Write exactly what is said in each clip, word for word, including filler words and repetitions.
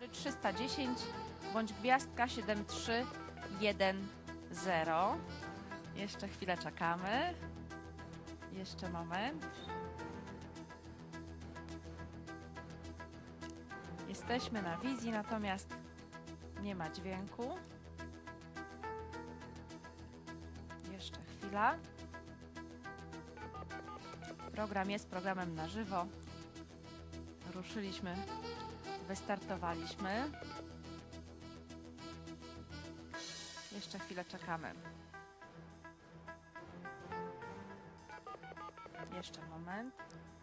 trzysta dziesięć bądź gwiazdka siedem trzy jeden zero. Jeszcze chwilę czekamy. Jeszcze moment. Jesteśmy na wizji, natomiast nie ma dźwięku. Jeszcze chwila. Program jest programem na żywo. Ruszyliśmy, wystartowaliśmy. Jeszcze chwilę czekamy. Jeszcze moment.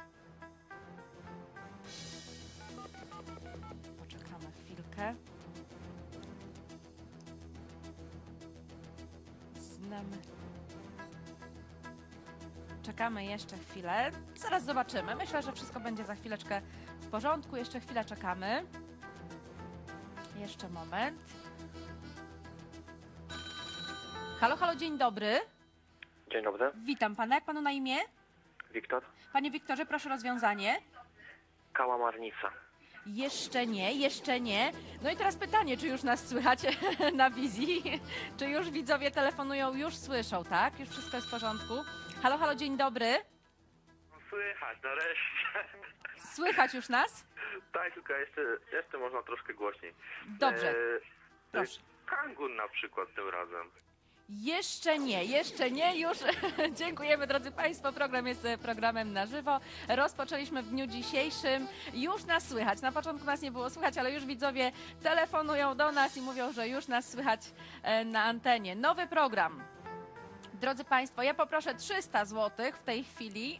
Poczekamy chwilkę. Znamy. Czekamy jeszcze chwilę. Zaraz zobaczymy. Myślę, że wszystko będzie za chwileczkę w porządku. Jeszcze chwilę czekamy. Jeszcze moment. Halo, halo, dzień dobry. Dzień dobry. Witam pana. Jak panu na imię? Wiktor. Panie Wiktorze, proszę rozwiązanie. Kałamarnica. Jeszcze nie, jeszcze nie. No i teraz pytanie, czy już nas słychać na wizji? Czy już widzowie telefonują, już słyszą, tak? Już wszystko jest w porządku. Halo, halo, dzień dobry. Słychać, nareszcie. Słychać już nas? Tak, tylko jeszcze, jeszcze można troszkę głośniej. Dobrze, proszę. Kangur na przykład tym razem. Jeszcze nie, jeszcze nie, już dziękujemy drodzy Państwo, program jest programem na żywo, rozpoczęliśmy w dniu dzisiejszym, już nas słychać, na początku nas nie było słychać, ale już widzowie telefonują do nas i mówią, że już nas słychać na antenie. Nowy program. Drodzy Państwo, ja poproszę trzysta złotych w tej chwili.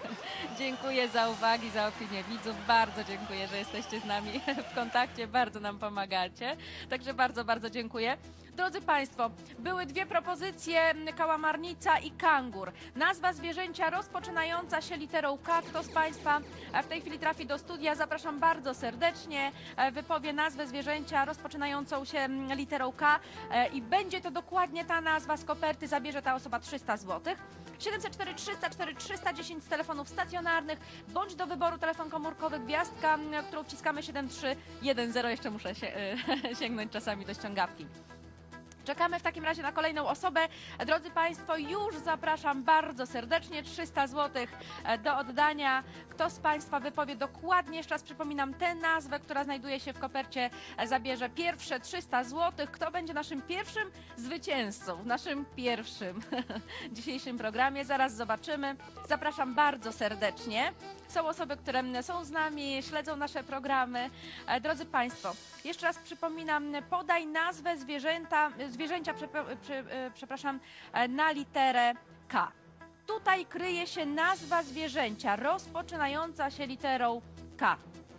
Dziękuję za uwagi, za opinię widzów. Bardzo dziękuję, że jesteście z nami w kontakcie, bardzo nam pomagacie. Także bardzo, bardzo dziękuję. Drodzy Państwo, były dwie propozycje, kałamarnica i kangur. Nazwa zwierzęcia rozpoczynająca się literą K. Kto z Państwa w tej chwili trafi do studia, zapraszam bardzo serdecznie. Wypowie nazwę zwierzęcia rozpoczynającą się literą K i będzie to dokładnie ta nazwa z koperty, zabierze ta osoba trzysta złotych. siedemset cztery trzysta cztery trzysta dziesięć z telefonów stacjonarnych, bądź do wyboru telefon komórkowy gwiazdka, którą wciskamy siedem trzy jeden zero. Jeszcze muszę się, sięgnąć czasami do ściągawki. Czekamy w takim razie na kolejną osobę. Drodzy Państwo, już zapraszam bardzo serdecznie. trzysta złotych do oddania. Kto z Państwa wypowie dokładnie, jeszcze raz przypominam, tę nazwę, która znajduje się w kopercie, zabierze pierwsze trzysta złotych. Kto będzie naszym pierwszym zwycięzcą w naszym pierwszym dzisiejszym programie? Zaraz zobaczymy. Zapraszam bardzo serdecznie. Są osoby, które są z nami, śledzą nasze programy. Drodzy Państwo, jeszcze raz przypominam, podaj nazwę zwierzęta, zwierzęcia przepraszam, na literę K. Tutaj kryje się nazwa zwierzęcia rozpoczynająca się literą K.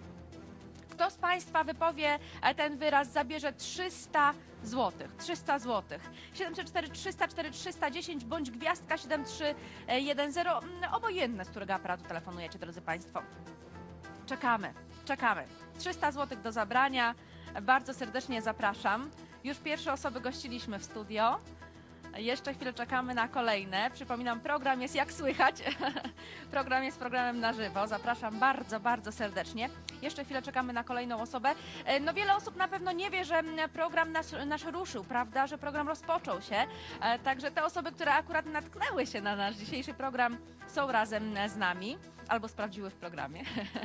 Kto z Państwa wypowie ten wyraz, zabierze trzysta złotych. trzysta złotych. siedemset cztery trzysta cztery trzysta dziesięć bądź gwiazdka siedem trzy jeden zero. Obojętne, z którego aparatu telefonujecie, drodzy Państwo. Czekamy, czekamy. trzysta złotych do zabrania. Bardzo serdecznie zapraszam. Już pierwsze osoby gościliśmy w studio. Jeszcze chwilę czekamy na kolejne. Przypominam, program jest jak słychać. Program jest programem na żywo. Zapraszam bardzo, bardzo serdecznie. Jeszcze chwilę czekamy na kolejną osobę. No wiele osób na pewno nie wie, że program nasz, nasz ruszył, prawda? Że program rozpoczął się. Także te osoby, które akurat natknęły się na nasz dzisiejszy program, są razem z nami. Albo sprawdziły w programie.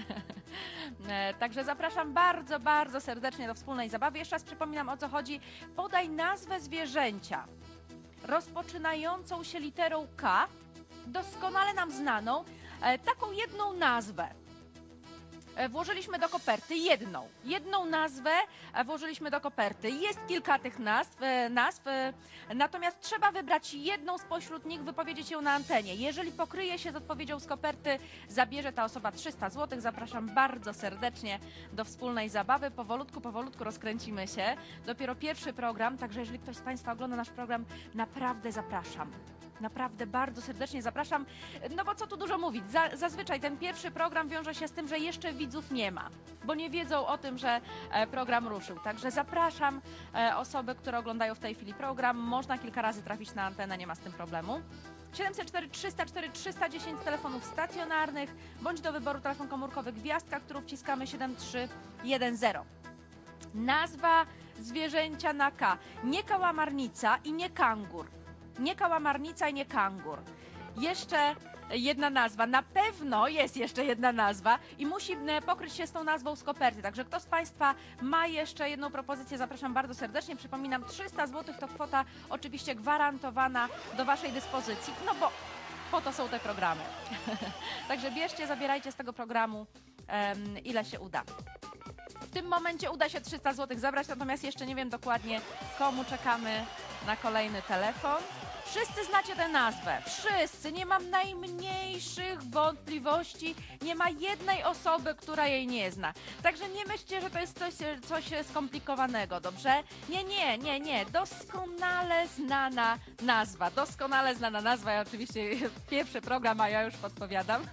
Także zapraszam bardzo, bardzo serdecznie do wspólnej zabawy. Jeszcze raz przypominam, o co chodzi. Podaj nazwę zwierzęcia rozpoczynającą się literą K, doskonale nam znaną, taką jedną nazwę. Włożyliśmy do koperty jedną, jedną nazwę włożyliśmy do koperty. Jest kilka tych nazw, nazw, natomiast trzeba wybrać jedną spośród nich, wypowiedzieć ją na antenie. Jeżeli pokryje się z odpowiedzią z koperty, zabierze ta osoba trzysta złotych. Zapraszam bardzo serdecznie do wspólnej zabawy. Powolutku, powolutku rozkręcimy się. Dopiero pierwszy program, także jeżeli ktoś z Państwa ogląda nasz program, naprawdę zapraszam. Naprawdę bardzo serdecznie zapraszam, no bo co tu dużo mówić, Za, zazwyczaj ten pierwszy program wiąże się z tym, że jeszcze widzów nie ma, bo nie wiedzą o tym, że program ruszył. Także zapraszam osoby, które oglądają w tej chwili program, można kilka razy trafić na antenę, nie ma z tym problemu. siedemset cztery trzysta cztery trzysta dziesięć z telefonów stacjonarnych, bądź do wyboru telefon komórkowy gwiazdka, którą wciskamy siedem trzy jeden zero. Nazwa zwierzęcia na K. Nie kałamarnica i nie kangur. Nie kałamarnica i nie kangur. Jeszcze jedna nazwa. Na pewno jest jeszcze jedna nazwa i musi e, pokryć się z tą nazwą z koperty. Także kto z Państwa ma jeszcze jedną propozycję, zapraszam bardzo serdecznie. Przypominam, trzysta złotych to kwota oczywiście gwarantowana do Waszej dyspozycji, no bo po to są te programy. Także bierzcie, zabierajcie z tego programu um, ile się uda. W tym momencie uda się trzysta złotych zabrać, natomiast jeszcze nie wiem dokładnie, komu czekamy na kolejny telefon. Wszyscy znacie tę nazwę, wszyscy, nie mam najmniejszych wątpliwości, nie ma jednej osoby, która jej nie zna. Także nie myślcie, że to jest coś, coś skomplikowanego, dobrze? Nie, nie, nie, nie, doskonale znana nazwa, doskonale znana nazwa. Ja oczywiście pierwszy program, a ja już podpowiadam.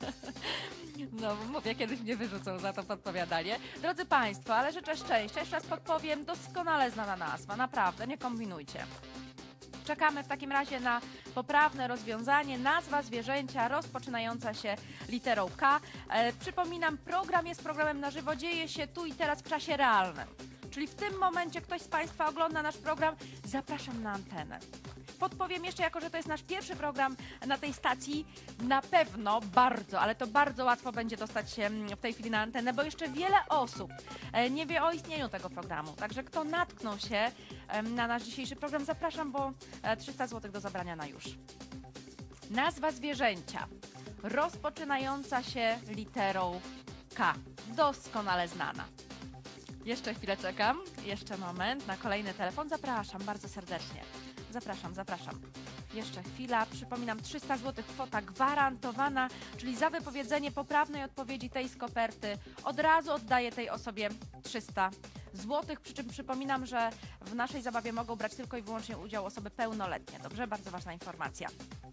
No, mówię, kiedyś mnie wyrzucą za to podpowiadanie. Drodzy Państwo, ale życzę szczęścia, jeszcze raz podpowiem, doskonale znana nazwa, naprawdę, nie kombinujcie. Czekamy w takim razie na poprawne rozwiązanie. Nazwa zwierzęcia rozpoczynająca się literą K. E, przypominam, program jest programem na żywo, dzieje się tu i teraz w czasie realnym. Czyli w tym momencie ktoś z Państwa ogląda nasz program, zapraszam na antenę. Podpowiem jeszcze, jako że to jest nasz pierwszy program na tej stacji, na pewno bardzo, ale to bardzo łatwo będzie dostać się w tej chwili na antenę, bo jeszcze wiele osób nie wie o istnieniu tego programu. Także kto natknął się na nasz dzisiejszy program, zapraszam, bo trzysta złotych do zabrania na już. Nazwa zwierzęcia rozpoczynająca się literą K. Doskonale znana. Jeszcze chwilę czekam, jeszcze moment na kolejny telefon. Zapraszam bardzo serdecznie. Zapraszam, zapraszam. Jeszcze chwila. Przypominam, trzysta złotych kwota gwarantowana, czyli za wypowiedzenie poprawnej odpowiedzi tej z koperty od razu oddaję tej osobie trzysta złotych. Przy czym przypominam, że w naszej zabawie mogą brać tylko i wyłącznie udział osoby pełnoletnie. Dobrze? Bardzo ważna informacja.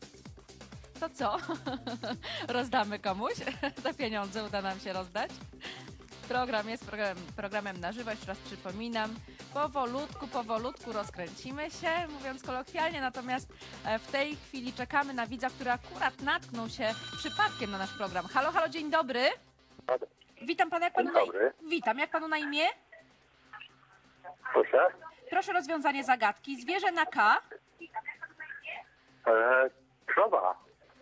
To co? Rozdamy komuś? Te pieniądze uda nam się rozdać? Program jest program, programem na żywo, jeszcze raz przypominam. Powolutku, powolutku rozkręcimy się, mówiąc kolokwialnie, natomiast w tej chwili czekamy na widza, który akurat natknął się przypadkiem na nasz program. Halo, halo, dzień dobry. Witam pana, jak panu Dzień dobry. na... Witam, jak panu na imię? Proszę? Proszę rozwiązanie zagadki. Zwierzę na K. E, krowa.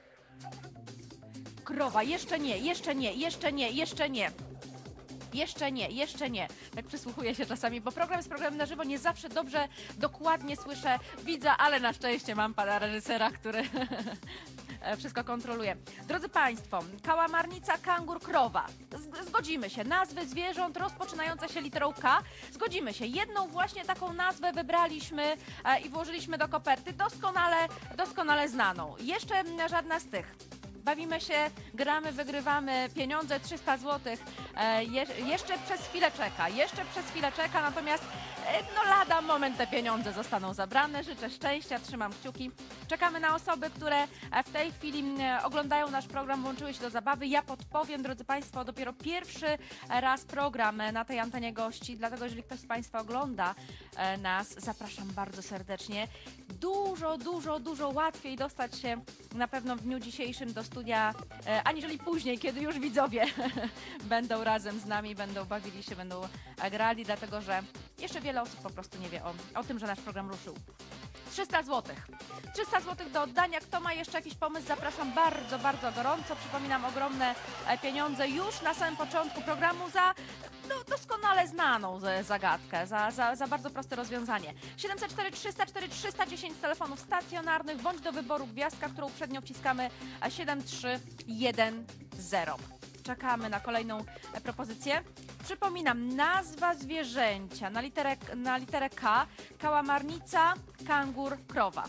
Krowa, jeszcze nie, jeszcze nie, jeszcze nie, jeszcze nie. Jeszcze nie, jeszcze nie. Tak przysłuchuję się czasami, bo program jest programem na żywo, nie zawsze dobrze, dokładnie słyszę widza, ale na szczęście mam pana reżysera, który wszystko kontroluje. Drodzy Państwo, kałamarnica, kangur, krowa. Zgodzimy się. Nazwy zwierząt rozpoczynające się literą K. Zgodzimy się. Jedną właśnie taką nazwę wybraliśmy i włożyliśmy do koperty, doskonale, doskonale znaną. Jeszcze żadna z tych. Bawimy się, gramy, wygrywamy pieniądze, trzysta złotych. E, je, jeszcze przez chwilę czeka, jeszcze przez chwilę czeka, natomiast e, no lada moment te pieniądze zostaną zabrane. Życzę szczęścia, trzymam kciuki. Czekamy na osoby, które w tej chwili oglądają nasz program, włączyły się do zabawy. Ja podpowiem, drodzy Państwo, dopiero pierwszy raz program na tej antenie gości, dlatego jeżeli ktoś z Państwa ogląda nas, zapraszam bardzo serdecznie. Dużo, dużo, dużo łatwiej dostać się na pewno w dniu dzisiejszym do studia, aniżeli później, kiedy już widzowie będą razem z nami, będą bawili się, będą grali, dlatego że jeszcze wiele osób po prostu nie wie o, o tym, że nasz program ruszył. trzysta złotych. trzysta złotych do oddania. Kto ma jeszcze jakiś pomysł, zapraszam bardzo, bardzo gorąco. Przypominam, ogromne pieniądze już na samym początku programu za no, doskonale znaną zagadkę, za, za, za bardzo proste rozwiązanie. siedemset cztery trzysta cztery trzysta dziesięć telefonów stacjonarnych, bądź do wyboru gwiazdka, którą uprzednio wciskamy siedem trzy jeden zero. Czekamy na kolejną propozycję. Przypominam, nazwa zwierzęcia na literę, na literę K, kałamarnica, kangur, krowa.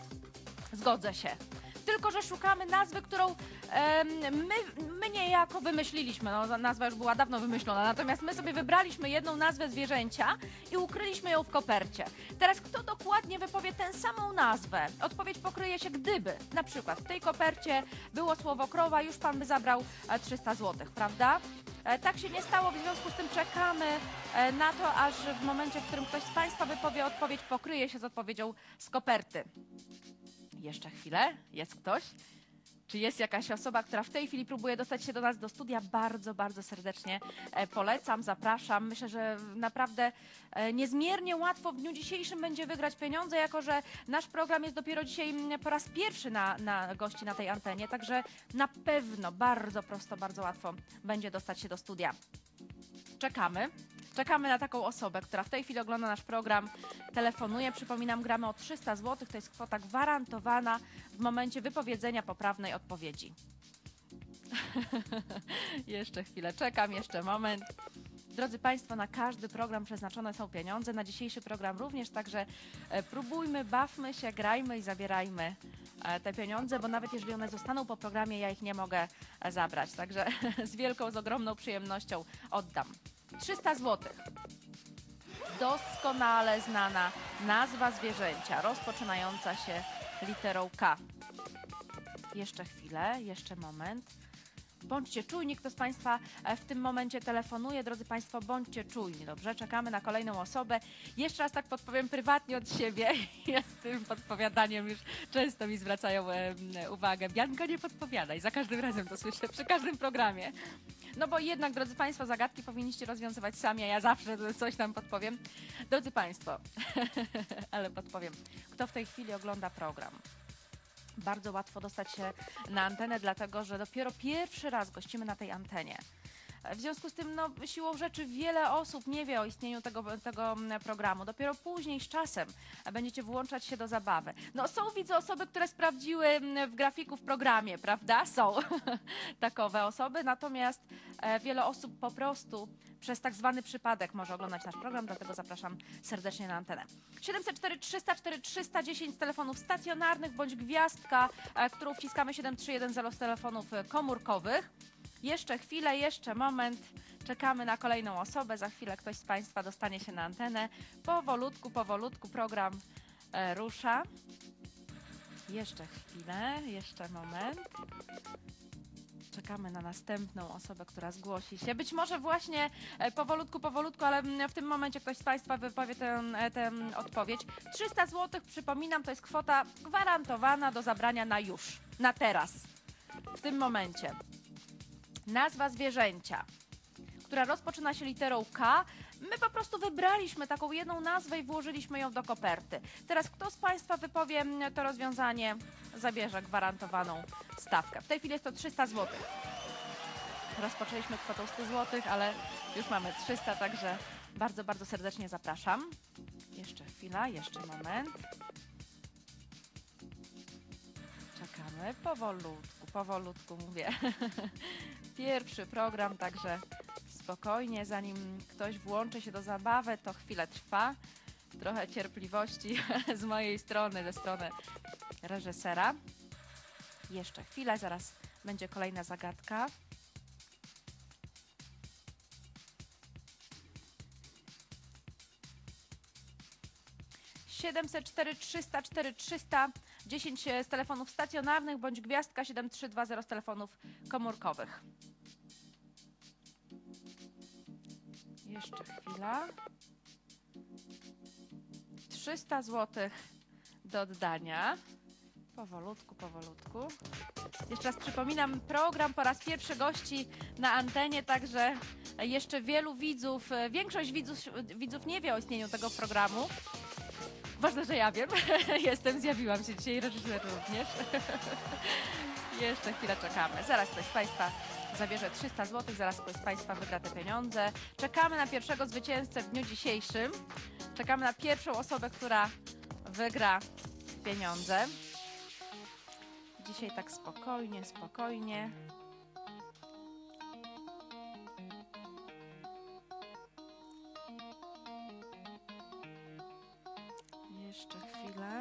Zgodzę się. Tylko że szukamy nazwy, którą em, my, my niejako wymyśliliśmy. No, nazwa już była dawno wymyślona, natomiast my sobie wybraliśmy jedną nazwę zwierzęcia i ukryliśmy ją w kopercie. Teraz kto dokładnie wypowie tę samą nazwę? Odpowiedź pokryje się, gdyby na przykład w tej kopercie było słowo krowa, już pan by zabrał trzysta złotych, prawda? Tak się nie stało, w związku z tym czekamy na to, aż w momencie, w którym ktoś z Państwa wypowie odpowiedź, pokryje się z odpowiedzią z koperty. Jeszcze chwilę, jest ktoś? Czy jest jakaś osoba, która w tej chwili próbuje dostać się do nas do studia? Bardzo, bardzo serdecznie e, polecam, zapraszam. Myślę, że naprawdę e, niezmiernie łatwo w dniu dzisiejszym będzie wygrać pieniądze, jako że nasz program jest dopiero dzisiaj mm, po raz pierwszy na, na gości na tej antenie, także na pewno bardzo prosto, bardzo łatwo będzie dostać się do studia. Czekamy. Czekamy na taką osobę, która w tej chwili ogląda nasz program, telefonuje. Przypominam, gramy o trzysta złotych, to jest kwota gwarantowana w momencie wypowiedzenia poprawnej odpowiedzi. Jeszcze chwilę czekam, jeszcze moment. Drodzy Państwo, na każdy program przeznaczone są pieniądze, na dzisiejszy program również, także e, próbujmy, bawmy się, grajmy i zabierajmy e, te pieniądze, bo nawet jeżeli one zostaną po programie, ja ich nie mogę e, zabrać, także z wielką, z ogromną przyjemnością oddam. trzysta złotych. Doskonale znana nazwa zwierzęcia, rozpoczynająca się literą K. Jeszcze chwilę, jeszcze moment. Bądźcie czujni, kto z Państwa w tym momencie telefonuje. Drodzy Państwo, bądźcie czujni, dobrze? Czekamy na kolejną osobę. Jeszcze raz tak podpowiem prywatnie od siebie. Ja z tym podpowiadaniem już często mi zwracają e, uwagę. Bianka, nie podpowiadaj. Za każdym razem to słyszę, przy każdym programie. No bo jednak, drodzy Państwo, zagadki powinniście rozwiązywać sami, a ja zawsze coś tam podpowiem. Drodzy Państwo, ale podpowiem, kto w tej chwili ogląda program? Bardzo łatwo dostać się na antenę, dlatego że dopiero pierwszy raz gościmy na tej antenie. W związku z tym, no, siłą rzeczy wiele osób nie wie o istnieniu tego, tego programu. Dopiero później, z czasem, będziecie włączać się do zabawy. No, są, widzę, osoby, które sprawdziły w grafiku w programie, prawda? Są takowe osoby, natomiast e, wiele osób po prostu przez tak zwany przypadek może oglądać nasz program, dlatego zapraszam serdecznie na antenę. siedemset cztery trzysta cztery trzysta dziesięć z telefonów stacjonarnych bądź gwiazdka, e, którą wciskamy siedem trzy jeden zero z telefonów komórkowych. Jeszcze chwilę, jeszcze moment. Czekamy na kolejną osobę. Za chwilę ktoś z Państwa dostanie się na antenę. Powolutku, powolutku program e, rusza. Jeszcze chwilę, jeszcze moment. Czekamy na następną osobę, która zgłosi się. Być może właśnie e, powolutku, powolutku, ale w tym momencie ktoś z Państwa wypowie tę, tę odpowiedź. trzysta złotych, przypominam, to jest kwota gwarantowana do zabrania na już, na teraz, w tym momencie. Nazwa zwierzęcia, która rozpoczyna się literą K. My po prostu wybraliśmy taką jedną nazwę i włożyliśmy ją do koperty. Teraz kto z Państwa wypowie to rozwiązanie, zabierze gwarantowaną stawkę. W tej chwili jest to trzysta złotych. Rozpoczęliśmy kwotą sto złotych, ale już mamy trzysta, także bardzo, bardzo serdecznie zapraszam. Jeszcze chwila, jeszcze moment. Czekamy powolutku, powolutku mówię. Pierwszy program, także spokojnie, zanim ktoś włączy się do zabawy, to chwilę trwa. Trochę cierpliwości z mojej strony, ze strony reżysera. Jeszcze chwilę, zaraz będzie kolejna zagadka. siedemset cztery trzysta cztery trzysta dziesięć z telefonów stacjonarnych bądź gwiazdka siedem trzy dwa zero z telefonów komórkowych. Jeszcze chwila. trzysta złotych do oddania. Powolutku, powolutku. Jeszcze raz przypominam, program po raz pierwszy gości na antenie, także jeszcze wielu widzów, większość widzów, widzów nie wie o istnieniu tego programu. Ważne, że ja wiem. Jestem, zjawiłam się dzisiaj, reżyser również. Jeszcze chwilę czekamy. Zaraz ktoś z Państwa zabierze trzysta złotych, zaraz ktoś z Państwa wygra te pieniądze. Czekamy na pierwszego zwycięzcę w dniu dzisiejszym. Czekamy na pierwszą osobę, która wygra pieniądze. Dzisiaj tak spokojnie, spokojnie. Jeszcze chwilę.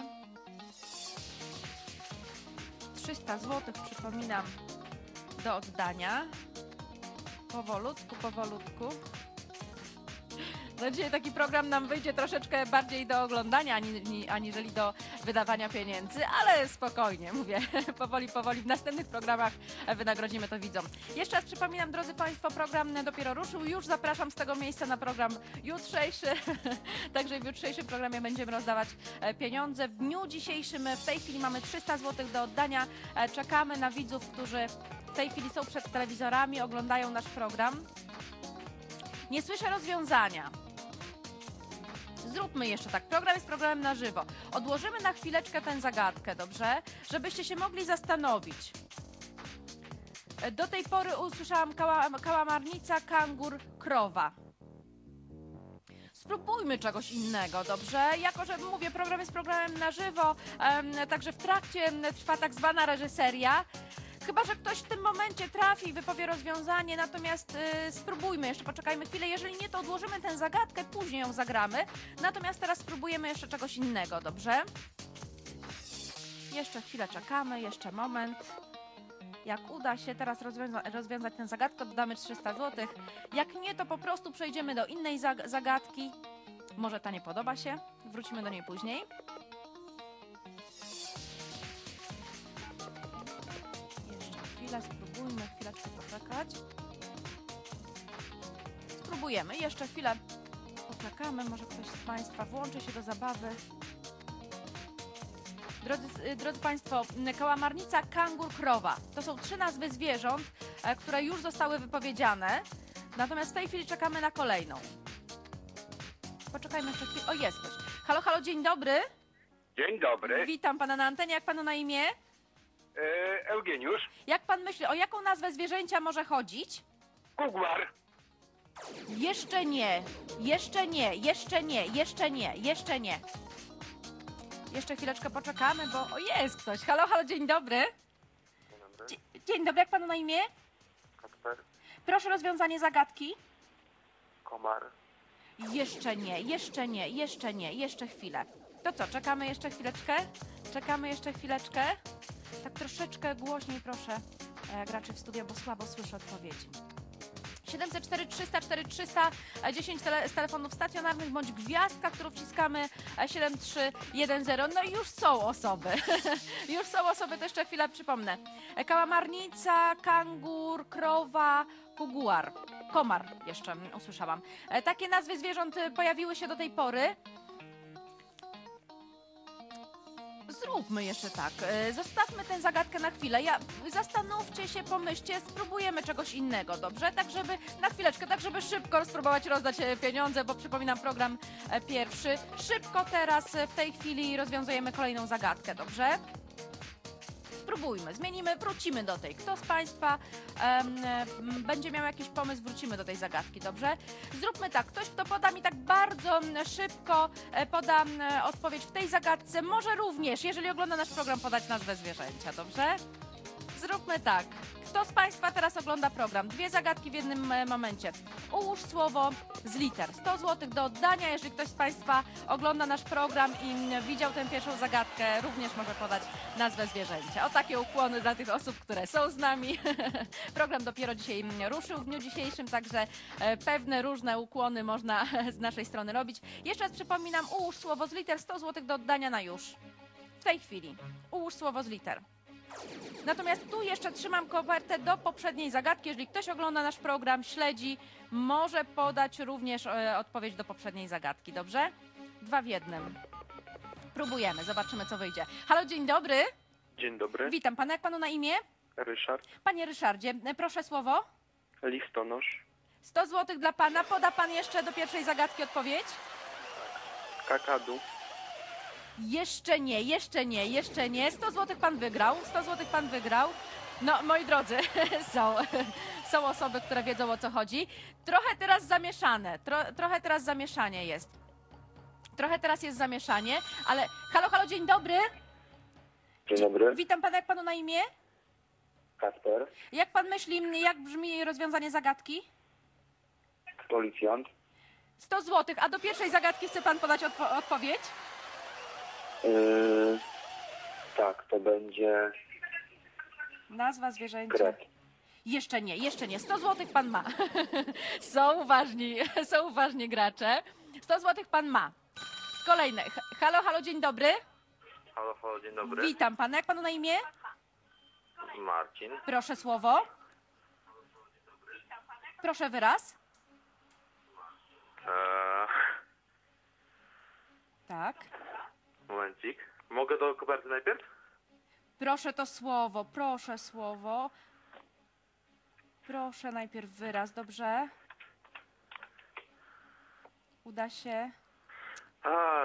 trzysta złotych, przypominam, do oddania. Powolutku, powolutku. No dzisiaj taki program nam wyjdzie troszeczkę bardziej do oglądania, ani, aniżeli do wydawania pieniędzy, ale spokojnie, mówię, powoli, powoli. W następnych programach wynagrodzimy to widzom. Jeszcze raz przypominam, drodzy Państwo, program dopiero ruszył. Już zapraszam z tego miejsca na program jutrzejszy. Także w jutrzejszym programie będziemy rozdawać pieniądze. W dniu dzisiejszym w tej chwili mamy trzysta złotych do oddania. Czekamy na widzów, którzy w tej chwili są przed telewizorami, oglądają nasz program. Nie słyszę rozwiązania. Zróbmy jeszcze tak. Program jest programem na żywo. Odłożymy na chwileczkę tę zagadkę, dobrze? Żebyście się mogli zastanowić. Do tej pory usłyszałam kała, kałamarnica, kangur, krowa. Spróbujmy czegoś innego, dobrze? Jako że mówię, program jest programem na żywo, um, także w trakcie trwa tak zwana reżyseria. Chyba że ktoś w tym momencie trafi i wypowie rozwiązanie, natomiast y, spróbujmy jeszcze, poczekajmy chwilę. Jeżeli nie, to odłożymy tę zagadkę, później ją zagramy. Natomiast teraz spróbujemy jeszcze czegoś innego, dobrze? Jeszcze chwilę czekamy, jeszcze moment. Jak uda się teraz rozwiąza rozwiązać tę zagadkę, dodamy trzysta złotych. Jak nie, to po prostu przejdziemy do innej zag zagadki. Może ta nie podoba się, wrócimy do niej później. Chwilę, spróbujmy chwileczkę poczekać. Spróbujemy, jeszcze chwilę poczekamy, może ktoś z Państwa włączy się do zabawy. Drodzy, drodzy Państwo, kałamarnica, kangur, krowa. To są trzy nazwy zwierząt, które już zostały wypowiedziane. Natomiast w tej chwili czekamy na kolejną. Poczekajmy jeszcze chwilę. O, jest ktoś. Halo, halo, dzień dobry. Dzień dobry. Witam Pana na antenie. Jak Panu na imię? E, Eugeniusz. Jak Pan myśli, o jaką nazwę zwierzęcia może chodzić? Kuglar. Jeszcze nie, jeszcze nie, jeszcze nie, jeszcze nie, jeszcze nie. Jeszcze chwileczkę poczekamy, bo o, jest ktoś. Halo, halo, dzień dobry. Dzień dobry. Dzie dzień dobry, jak Panu na imię? Kasper, Proszę rozwiązanie zagadki. komar, Jeszcze nie, jeszcze nie, jeszcze nie, jeszcze chwilę. To co, czekamy jeszcze chwileczkę? Czekamy jeszcze chwileczkę? Tak troszeczkę głośniej proszę e, graczy w studio, bo słabo słyszę odpowiedzi. siedemset cztery trzysta cztery trzysta, dziesięć tele, z telefonów stacjonarnych bądź gwiazdka, którą wciskamy siedem trzy jeden zero. No i już są osoby. Już są osoby, to jeszcze chwilę przypomnę. Kałamarnica, kangur, krowa, kuguar. Komar jeszcze usłyszałam. Takie nazwy zwierząt pojawiły się do tej pory. Zróbmy jeszcze tak. Zostawmy tę zagadkę na chwilę. Ja, zastanówcie się, pomyślcie, spróbujemy czegoś innego, dobrze? Tak, żeby na chwileczkę, tak, żeby szybko spróbować rozdać pieniądze, bo przypominam, program pierwszy. Szybko teraz, w tej chwili rozwiązujemy kolejną zagadkę, dobrze? Spróbujmy, zmienimy, wrócimy do tej. Kto z Państwa um, będzie miał jakiś pomysł, wrócimy do tej zagadki, dobrze? Zróbmy tak, ktoś, kto poda mi tak bardzo szybko, poda odpowiedź w tej zagadce, może również, jeżeli ogląda nasz program, podać nazwę zwierzęcia, dobrze? Zróbmy tak. Kto z Państwa teraz ogląda program? Dwie zagadki w jednym momencie. Ułóż słowo z liter. sto złotych do oddania. Jeżeli ktoś z Państwa ogląda nasz program i widział tę pierwszą zagadkę, również może podać nazwę zwierzęcia. O takie ukłony dla tych osób, które są z nami. Program dopiero dzisiaj ruszył w dniu dzisiejszym, także pewne różne ukłony można z naszej strony robić. Jeszcze raz przypominam, ułóż słowo z liter. sto złotych do oddania na już. W tej chwili. Ułóż słowo z liter. Natomiast tu jeszcze trzymam kopertę do poprzedniej zagadki. Jeżeli ktoś ogląda nasz program, śledzi, może podać również e, odpowiedź do poprzedniej zagadki, dobrze? Dwa w jednym. Próbujemy, zobaczymy co wyjdzie. Halo, dzień dobry. Dzień dobry, Witam pana, jak panu na imię? Ryszard, Panie Ryszardzie, e, proszę słowo. listonosz, sto złotych dla pana. Poda pan jeszcze do pierwszej zagadki odpowiedź? kakadu, Jeszcze nie, jeszcze nie, jeszcze nie. sto złotych pan wygrał, sto złotych pan wygrał. No, moi drodzy, są, są osoby, które wiedzą, o co chodzi. Trochę teraz zamieszane, tro, trochę teraz zamieszanie jest. Trochę teraz jest zamieszanie, ale... Halo, halo, dzień dobry. Dzień dobry. Witam pana, jak panu na imię? Kasper. Jak pan myśli, jak brzmi rozwiązanie zagadki? Policjant. sto złotych, a do pierwszej zagadki chce pan podać odpo odpowiedź? Yy, tak, to będzie Nazwa zwierzęcia. kret. Jeszcze nie, jeszcze nie. sto złotych pan ma. Są uważni, są uważni gracze. sto złotych pan ma. Kolejne. Halo, halo, dzień dobry. Halo, halo, dzień dobry. Witam pana. Jak panu na imię? Marcin. Proszę słowo. Proszę wyraz. Eee, Tak. momencik. Mogę do koperty najpierw? Proszę to słowo, proszę słowo. Proszę najpierw wyraz, dobrze? Uda się. A,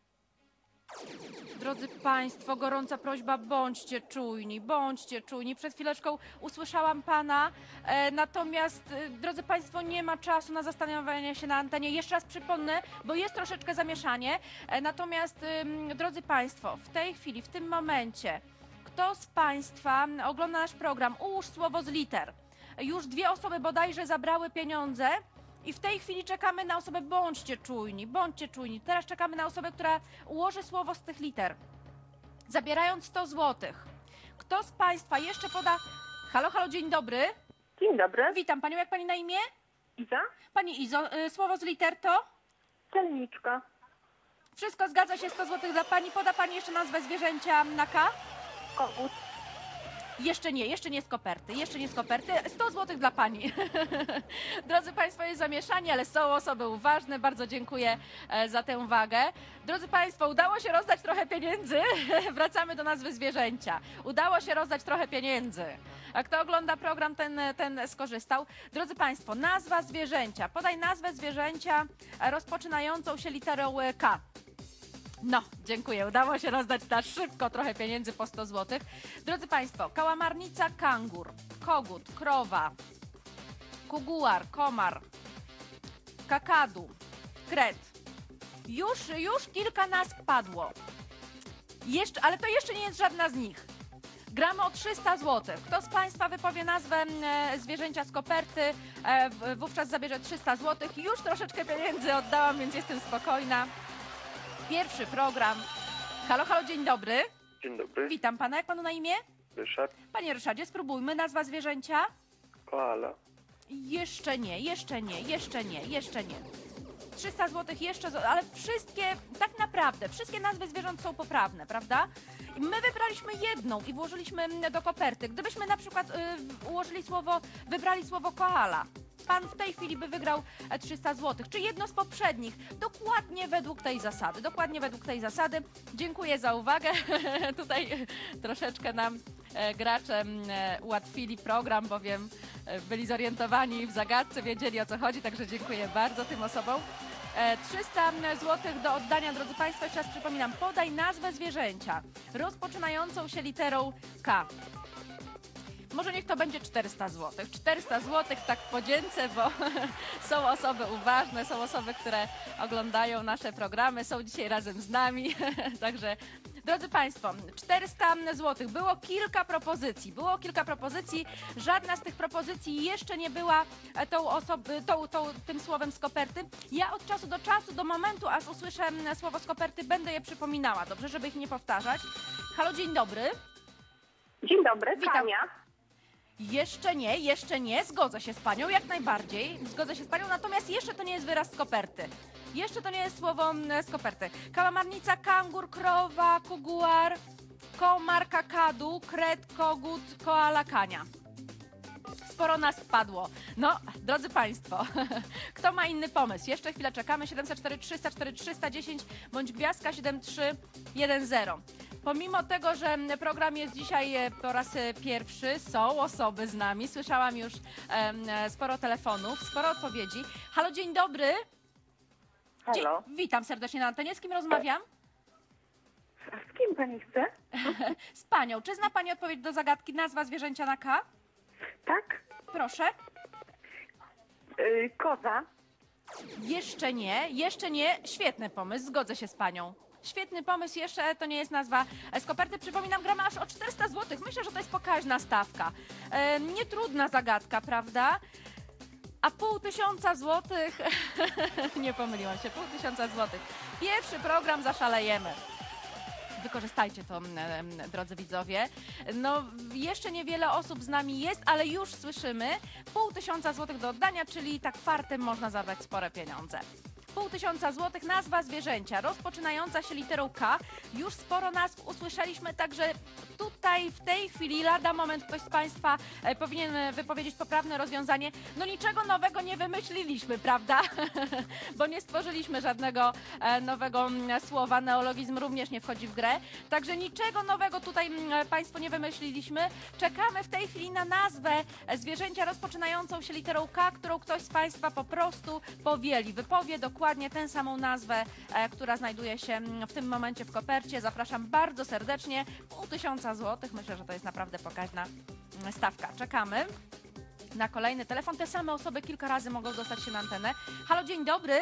Drodzy Państwo, gorąca prośba, bądźcie czujni, bądźcie czujni. Przed chwileczką usłyszałam Pana, e, natomiast, e, drodzy Państwo, nie ma czasu na zastanawianie się na antenie. Jeszcze raz przypomnę, bo jest troszeczkę zamieszanie. E, natomiast, e, drodzy Państwo, w tej chwili, w tym momencie, kto z Państwa ogląda nasz program, ułóż słowo z liter. Już dwie osoby bodajże zabrały pieniądze. I w tej chwili czekamy na osobę, bądźcie czujni, bądźcie czujni. Teraz czekamy na osobę, która ułoży słowo z tych liter, zabierając sto złotych. Kto z Państwa jeszcze poda... Halo, halo, dzień dobry. Dzień dobry. Witam Panią, jak Pani na imię? Iza? Pani Izo, y, słowo z liter to? Celniczka. Wszystko zgadza się, sto złotych dla Pani. Poda Pani jeszcze nazwę zwierzęcia na K? Kogut. Jeszcze nie, jeszcze nie z koperty, jeszcze nie z koperty. sto złotych dla Pani. Drodzy Państwo, jest zamieszanie, ale są osoby uważne. Bardzo dziękuję e, za tę uwagę. Drodzy Państwo, udało się rozdać trochę pieniędzy. Wracamy do nazwy zwierzęcia. Udało się rozdać trochę pieniędzy. A kto ogląda program, ten, ten skorzystał. Drodzy Państwo, nazwa zwierzęcia. Podaj nazwę zwierzęcia e, rozpoczynającą się literą e, K. No, dziękuję. Udało się rozdać na szybko trochę pieniędzy po sto złotych. Drodzy Państwo, kałamarnica, kangur, kogut, krowa, kuguar, komar, kakadu, kret. Już, już kilka nazw padło. Jeszcze, ale to jeszcze nie jest żadna z nich. Gramy o trzysta złotych. Kto z Państwa wypowie nazwę e, zwierzęcia z koperty, e, w, wówczas zabierze trzysta złotych. Już troszeczkę pieniędzy oddałam, więc jestem spokojna. Pierwszy program. Halo, halo, dzień dobry. dzień dobry. Witam Pana. Jak Panu na imię? Ryszard. Panie Ryszardzie, spróbujmy. Nazwa zwierzęcia? Koala. Jeszcze nie, jeszcze nie, jeszcze nie, jeszcze nie. trzysta złotych jeszcze, z- ale wszystkie, tak naprawdę, wszystkie nazwy zwierząt są poprawne, prawda? I my wybraliśmy jedną i włożyliśmy mm, do koperty. Gdybyśmy na przykład y, ułożyli słowo, wybrali słowo koala, Pan w tej chwili by wygrał e, trzysta złotych, czy jedno z poprzednich, dokładnie według tej zasady, dokładnie według tej zasady. Dziękuję za uwagę. Tutaj troszeczkę nam e, gracze m, e, ułatwili program, bowiem e, byli zorientowani w zagadce, wiedzieli o co chodzi, także dziękuję bardzo tym osobom. E, trzysta złotych do oddania, drodzy Państwo. Jeszcze raz przypominam, podaj nazwę zwierzęcia rozpoczynającą się literą K. Może niech to będzie czterysta złotych. czterysta złotych tak w podzięce, bo są osoby uważne, są osoby, które oglądają nasze programy, są dzisiaj razem z nami. Także, drodzy Państwo, czterysta złotych. Było kilka propozycji, było kilka propozycji. Żadna z tych propozycji jeszcze nie była e, tą osob- tą, tą, tym słowem z koperty. Ja od czasu do czasu, do momentu, aż usłyszę m, słowo z koperty, będę je przypominała, dobrze, żeby ich nie powtarzać. Halo, dzień dobry. Dzień dobry, Witam. Kania. Jeszcze nie, jeszcze nie. Zgodzę się z Panią, jak najbardziej. Zgodzę się z Panią, natomiast jeszcze to nie jest wyraz z koperty. Jeszcze to nie jest słowo mm, z koperty. Kałamarnica, kangur, krowa, kuguar, komar, kakadu, kret, kogut, koala, kania. Sporo nas padło. No, drodzy Państwo, kto ma inny pomysł? Jeszcze chwilę czekamy. siedemset cztery trzysta cztery trzysta dziesięć bądź gwiazdka siedem trzy jeden zero. Pomimo tego, że program jest dzisiaj e, po raz e, pierwszy, są osoby z nami. Słyszałam już em, e, sporo telefonów, sporo odpowiedzi. Halo, dzień dobry. Dzień, Halo. witam serdecznie na antenie. Z kim rozmawiam? A z kim pani chce? Z Panią. Czy zna Pani odpowiedź do zagadki nazwa zwierzęcia na K? Tak? Proszę. Yy, koza. Jeszcze nie, jeszcze nie. Świetny pomysł, zgodzę się z Panią. Świetny pomysł, jeszcze to nie jest nazwa z koperty. Przypominam, gramy aż o czterysta złotych. Myślę, że to jest pokaźna stawka. E, nietrudna zagadka, prawda? A pół tysiąca złotych, nie pomyliłam się, pół tysiąca złotych. Pierwszy program zaszalejemy. wykorzystajcie to, m, m, drodzy widzowie. No, jeszcze niewiele osób z nami jest, ale już słyszymy pół tysiąca złotych do oddania, czyli tak fartem można zabrać spore pieniądze. Pół tysiąca złotych, nazwa zwierzęcia rozpoczynająca się literą K. Już sporo nazw usłyszeliśmy, także tutaj w tej chwili lada moment ktoś z Państwa e, powinien wypowiedzieć poprawne rozwiązanie. No niczego nowego nie wymyśliliśmy, prawda? Bo nie stworzyliśmy żadnego e, nowego m, słowa, neologizm również nie wchodzi w grę. Także niczego nowego tutaj m, Państwo nie wymyśliliśmy. Czekamy w tej chwili na nazwę e, zwierzęcia rozpoczynającą się literą K, którą ktoś z Państwa po prostu powieli, wypowie dokładnie tę samą nazwę, e, która znajduje się w tym momencie w kopercie. Zapraszam bardzo serdecznie. Pół tysiąca złotych. Myślę, że to jest naprawdę pokaźna mm, stawka. Czekamy na kolejny telefon. Te same osoby kilka razy mogą dostać się na antenę. Halo, dzień dobry.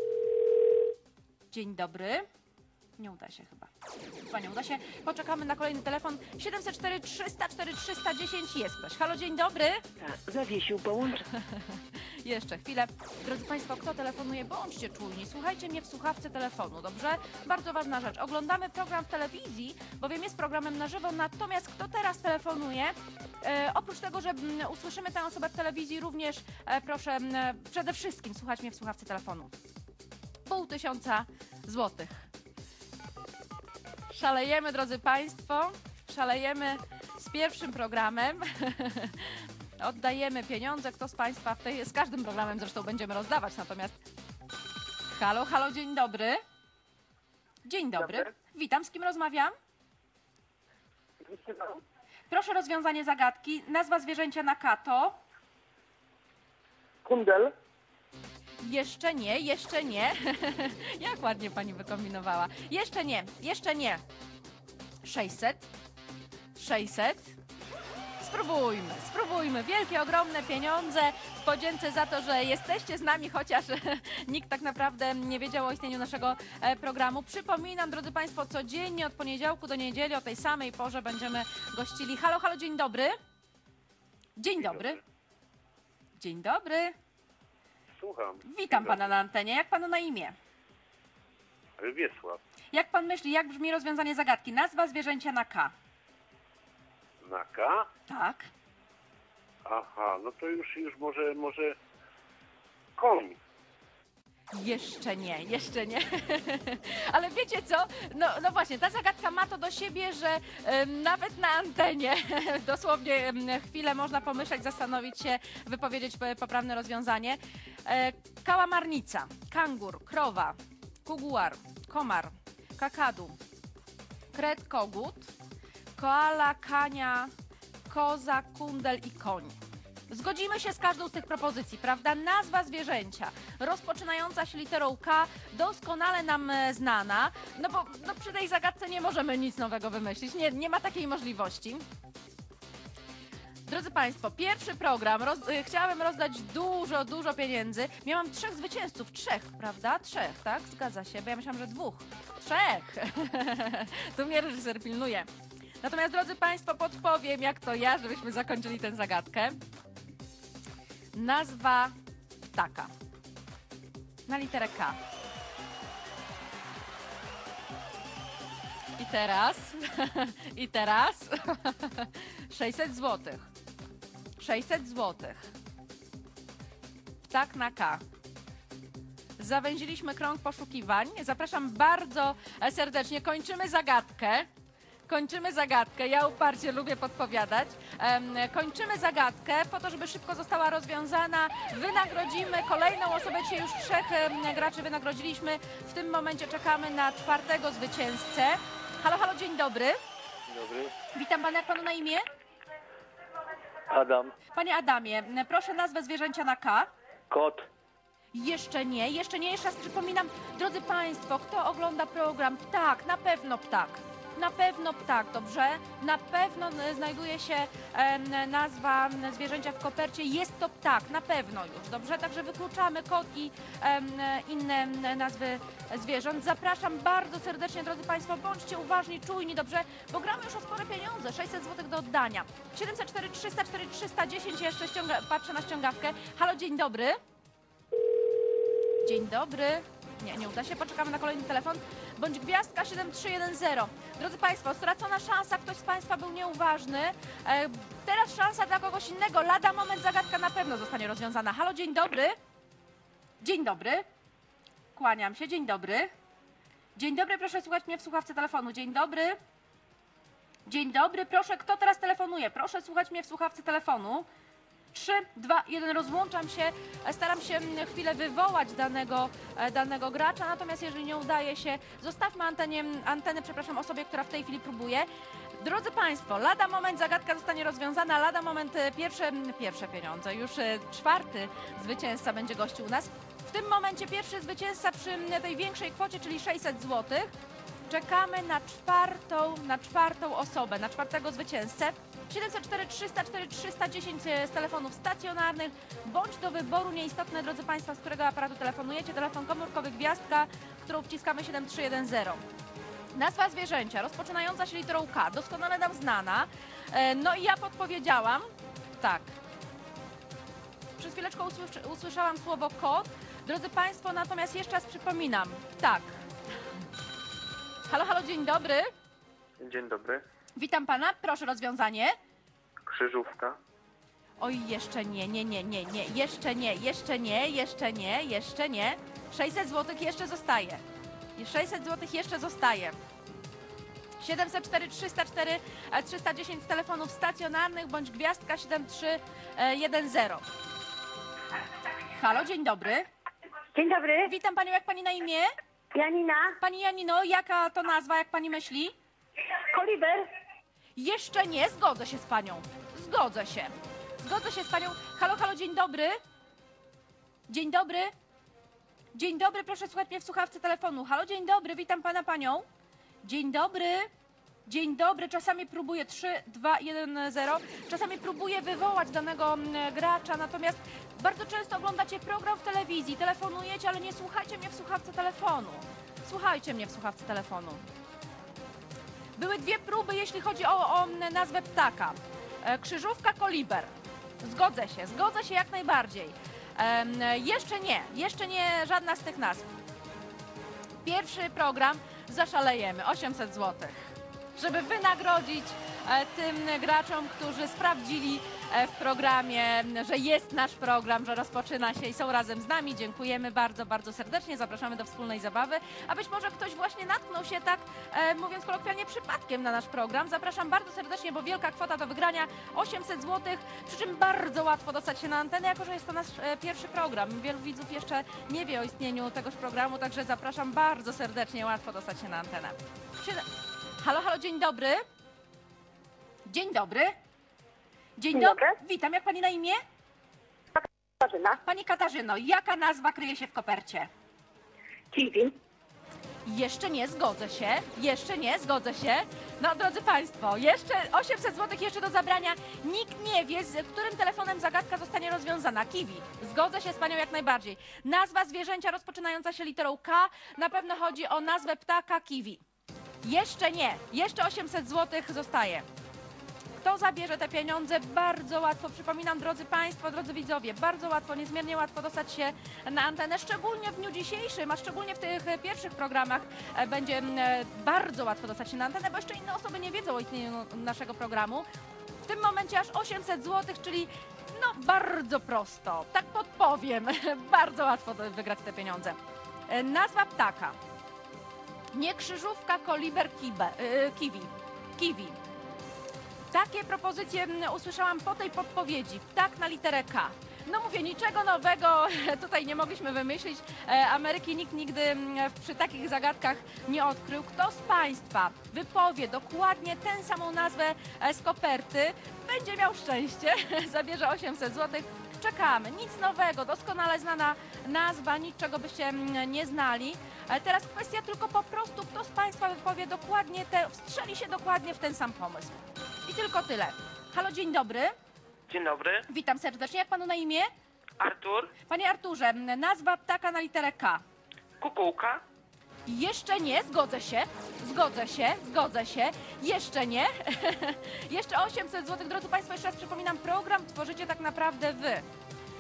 Dzień dobry. Nie uda się chyba. Chyba nie uda się. Poczekamy na kolejny telefon. siedemset cztery trzysta cztery trzysta dziesięć jest ktoś. Halo, dzień dobry. Zawiesił połączenie. Jeszcze chwilę. Drodzy Państwo, kto telefonuje, bądźcie czujni. Słuchajcie mnie w słuchawce telefonu, dobrze? Bardzo ważna rzecz. Oglądamy program w telewizji, bowiem jest programem na żywo, natomiast kto teraz telefonuje, e, oprócz tego, że m, usłyszymy tę osobę w telewizji, również e, proszę m, przede wszystkim słuchać mnie w słuchawce telefonu. Pół tysiąca złotych. Szalejemy, drodzy Państwo, szalejemy z pierwszym programem. Oddajemy pieniądze. Kto z Państwa w tej, z każdym programem zresztą będziemy rozdawać, natomiast halo, halo, dzień dobry. Dzień dobry. Dobry. Witam, z kim rozmawiam? Proszę rozwiązanie zagadki. Nazwa zwierzęcia na K to? Kundel. Jeszcze nie, jeszcze nie. Jak ładnie Pani wykombinowała. Jeszcze nie, jeszcze nie. sześćset. sześćset. Spróbujmy, spróbujmy. Wielkie, ogromne pieniądze w podzięce za to, że jesteście z nami, chociaż nikt tak naprawdę nie wiedział o istnieniu naszego e, programu. Przypominam, drodzy Państwo, codziennie od poniedziałku do niedzieli o tej samej porze będziemy gościli. Halo, halo, dzień dobry. Dzień dobry. Dzień dobry. Słucham. Witam Pana na antenie. Jak Panu na imię? Wiesław. Jak Pan myśli, jak brzmi rozwiązanie zagadki? Nazwa zwierzęcia na K. Na K? Tak. Aha, no to już, już może, może koń. Jeszcze nie, jeszcze nie. Ale wiecie co? No, no właśnie, ta zagadka ma to do siebie, że em, nawet na antenie dosłownie em, chwilę można pomyśleć, zastanowić się, wypowiedzieć po- poprawne rozwiązanie. E, kałamarnica, kangur, krowa, kuguar, komar, kakadu, kret, kogut, koala, kania, koza, kundel i koń. Zgodzimy się z każdą z tych propozycji, prawda? Nazwa zwierzęcia rozpoczynająca się literą K, doskonale nam e, znana, no bo no przy tej zagadce nie możemy nic nowego wymyślić, nie, nie ma takiej możliwości. Drodzy Państwo, pierwszy program, roz, y, chciałabym rozdać dużo, dużo pieniędzy. Miałam trzech zwycięzców, trzech, prawda? Trzech, tak? Zgadza się, bo ja myślałam, że dwóch. Trzech! Tu mnie reżyser pilnuje. Natomiast, drodzy Państwo, podpowiem, jak to ja, żebyśmy zakończyli tę zagadkę. Nazwa ptaka. Na literę K. I teraz, i teraz sześćset złotych. sześćset złotych. Ptak na K. Zawęziliśmy krąg poszukiwań. Zapraszam bardzo serdecznie. Kończymy zagadkę. Kończymy zagadkę. Ja uparcie lubię podpowiadać. Em, kończymy zagadkę po to, żeby szybko została rozwiązana. Wynagrodzimy kolejną osobę. Dzisiaj już trzech em, graczy wynagrodziliśmy. W tym momencie czekamy na czwartego zwycięzcę. Halo, halo, dzień dobry. Dzień dobry. Witam pana, jak panu na imię? Adam. Panie Adamie, proszę nazwę zwierzęcia na K. Kot. Jeszcze nie, jeszcze nie. Jeszcze raz przypominam, drodzy Państwo, kto ogląda program? Ptak, na pewno ptak. Na pewno ptak, dobrze? Na pewno e, znajduje się e, nazwa m, zwierzęcia w kopercie. Jest to ptak, na pewno już, dobrze? Także wykluczamy kot i e, inne m, nazwy zwierząt. Zapraszam bardzo serdecznie, drodzy Państwo, bądźcie uważni, czujni, dobrze? Bo gramy już o spore pieniądze, sześćset złotych do oddania. siedemset cztery trzysta cztery trzysta dziesięć, jeszcze ściąga, patrzę na ściągawkę. Halo, dzień dobry. Dzień dobry. Nie, nie uda się. Poczekamy na kolejny telefon. Bądź gwiazdka siedem trzy jeden zero. Drodzy Państwo, stracona szansa. Ktoś z Państwa był nieuważny. E, teraz szansa dla kogoś innego. Lada moment zagadka na pewno zostanie rozwiązana. Halo, dzień dobry. Dzień dobry. Kłaniam się. Dzień dobry. Dzień dobry, proszę słuchać mnie w słuchawce telefonu. Dzień dobry. Dzień dobry, proszę, kto teraz telefonuje? Proszę słuchać mnie w słuchawce telefonu. trzy, dwa, jeden, rozłączam się. Staram się chwilę wywołać danego, danego gracza, natomiast jeżeli nie udaje się, zostawmy antenie, antenę, przepraszam, osobie, która w tej chwili próbuje. Drodzy Państwo, lada moment zagadka zostanie rozwiązana, lada moment pierwsze, pierwsze pieniądze, już czwarty zwycięzca będzie gościł u nas. W tym momencie pierwszy zwycięzca przy tej większej kwocie, czyli sześćset złotych. Czekamy na czwartą, na czwartą osobę, na czwartego zwycięzcę. siedemset cztery, trzysta cztery, trzysta dziesięć z telefonów stacjonarnych, bądź do wyboru, nieistotne, drodzy Państwo, z którego aparatu telefonujecie. Telefon komórkowy gwiazdka, którą wciskamy siedem trzy jeden zero. Nazwa zwierzęcia rozpoczynająca się literą K, doskonale nam znana. No i ja podpowiedziałam, tak. Przez chwileczkę usłysz usłyszałam słowo kot. Drodzy Państwo, natomiast jeszcze raz przypominam, tak. Halo, halo, dzień dobry. Dzień dobry. Witam Pana, proszę rozwiązanie. Krzyżówka. Oj, jeszcze nie, nie, nie, nie, nie, jeszcze nie, jeszcze nie, jeszcze nie, jeszcze nie. sześćset złotych jeszcze zostaje. sześćset złotych jeszcze zostaje. siedemset cztery, trzysta cztery, trzysta dziesięć z telefonów stacjonarnych, bądź gwiazdka siedem trzy jeden zero. Halo, dzień dobry. Dzień dobry, Witam Panią, jak Pani na imię? Janina, Pani Janino, jaka to nazwa, jak Pani myśli? Koliber. Jeszcze nie, zgodzę się z Panią. Zgodzę się. Zgodzę się z Panią. Halo, halo, dzień dobry. Dzień dobry. Dzień dobry, proszę słuchać mnie w słuchawce telefonu. Halo, dzień dobry, witam Pana, Panią. Dzień dobry. Dzień dobry, czasami próbuję trzy, dwa, jeden, zero. Czasami próbuję wywołać danego mm, gracza, natomiast bardzo często oglądacie program w telewizji, telefonujecie, ale nie słuchajcie mnie w słuchawce telefonu. Słuchajcie mnie w słuchawce telefonu. Były dwie próby, jeśli chodzi o, o nazwę ptaka. E, krzyżówka, koliber. Zgodzę się, zgodzę się jak najbardziej. E, jeszcze nie, jeszcze nie żadna z tych nazw. Pierwszy program zaszalejemy, osiemset złotych. Żeby wynagrodzić e, tym graczom, którzy sprawdzili e, w programie, że jest nasz program, że rozpoczyna się i są razem z nami. Dziękujemy bardzo, bardzo serdecznie. Zapraszamy do wspólnej zabawy. A być może ktoś właśnie natknął się tak, e, mówiąc kolokwialnie, przypadkiem na nasz program. Zapraszam bardzo serdecznie, bo wielka kwota do wygrania, osiemset złotych, przy czym bardzo łatwo dostać się na antenę, jako że jest to nasz e, pierwszy program. Wielu widzów jeszcze nie wie o istnieniu tegoż programu, także zapraszam bardzo serdecznie, łatwo dostać się na antenę. Siedem... Halo, halo, dzień dobry. Dzień dobry. Dzień, Dzień dobry. dobry. Witam, jak Pani na imię? Katarzyna, Pani Katarzyno, jaka nazwa kryje się w kopercie? Kiwi. Jeszcze nie, zgodzę się. Jeszcze nie, zgodzę się. No, drodzy Państwo, jeszcze osiemset złotych jeszcze do zabrania. Nikt nie wie, z którym telefonem zagadka zostanie rozwiązana. Kiwi. Zgodzę się z Panią jak najbardziej. Nazwa zwierzęcia rozpoczynająca się literą K. Na pewno chodzi o nazwę ptaka kiwi. Jeszcze nie. Jeszcze osiemset złotych zostaje. Kto zabierze te pieniądze? Bardzo łatwo. Przypominam, drodzy Państwo, drodzy widzowie, bardzo łatwo, niezmiernie łatwo dostać się na antenę, szczególnie w dniu dzisiejszym, a szczególnie w tych pierwszych programach będzie bardzo łatwo dostać się na antenę, bo jeszcze inne osoby nie wiedzą o istnieniu naszego programu. W tym momencie aż osiemset złotych, czyli no bardzo prosto. Tak podpowiem. Bardzo łatwo wygrać te pieniądze. Nazwa ptaka. Nie krzyżówka, koliber, kibe, yy, kiwi. Kiwi. Takie propozycje usłyszałam po tej podpowiedzi. Ptak na literę K. No mówię, niczego nowego tutaj nie mogliśmy wymyślić. Ameryki nikt nigdy przy takich zagadkach nie odkrył. Kto z Państwa wypowie dokładnie tę samą nazwę z koperty, będzie miał szczęście, zabierze osiemset złotych. Czekamy. Nic nowego, doskonale znana nazwa, niczego byście nie znali. Teraz kwestia tylko po prostu, kto z Państwa wypowie dokładnie te, wstrzeli się dokładnie w ten sam pomysł. I tylko tyle. Halo, dzień dobry. Dzień dobry. Witam serdecznie. Jak Panu na imię? Artur. Panie Arturze, nazwa ptaka na literę K. Kukułka. Jeszcze nie, zgodzę się, zgodzę się, zgodzę się, jeszcze nie. Jeszcze osiemset złotych, drodzy Państwo, jeszcze raz przypominam, program tworzycie tak naprawdę Wy.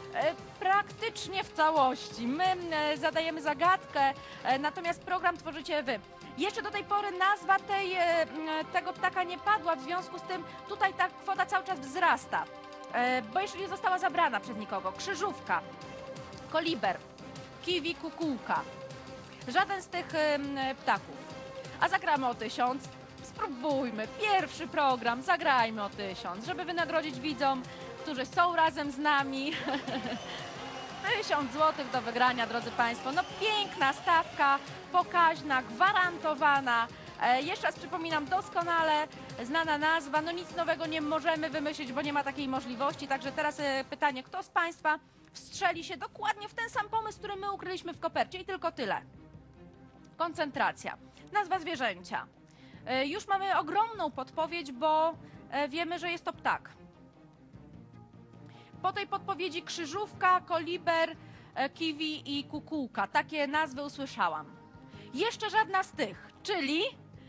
E, Praktycznie w całości. My e, zadajemy zagadkę, e, natomiast program tworzycie wy. Jeszcze do tej pory nazwa tej, e, m, tego ptaka nie padła, w związku z tym tutaj ta kwota cały czas wzrasta. E, Bo jeszcze nie została zabrana przez nikogo. Krzyżówka, koliber, kiwi, kukułka. Żaden z tych em, ptaków. A zagramy o tysiąc. Spróbujmy. Pierwszy program. Zagrajmy o tysiąc, żeby wynagrodzić widzom, którzy są razem z nami. Tysiąc złotych do wygrania, drodzy Państwo. No piękna stawka, pokaźna, gwarantowana. E, jeszcze raz przypominam, doskonale znana nazwa. No nic nowego nie możemy wymyślić, bo nie ma takiej możliwości. Także teraz e, pytanie, kto z Państwa wstrzeli się dokładnie w ten sam pomysł, który my ukryliśmy w kopercie i tylko tyle. Koncentracja. Nazwa zwierzęcia. E, Już mamy ogromną podpowiedź, bo e, wiemy, że jest to ptak. Po tej podpowiedzi krzyżówka, koliber, e, kiwi i kukułka. Takie nazwy usłyszałam. Jeszcze żadna z tych, czyli...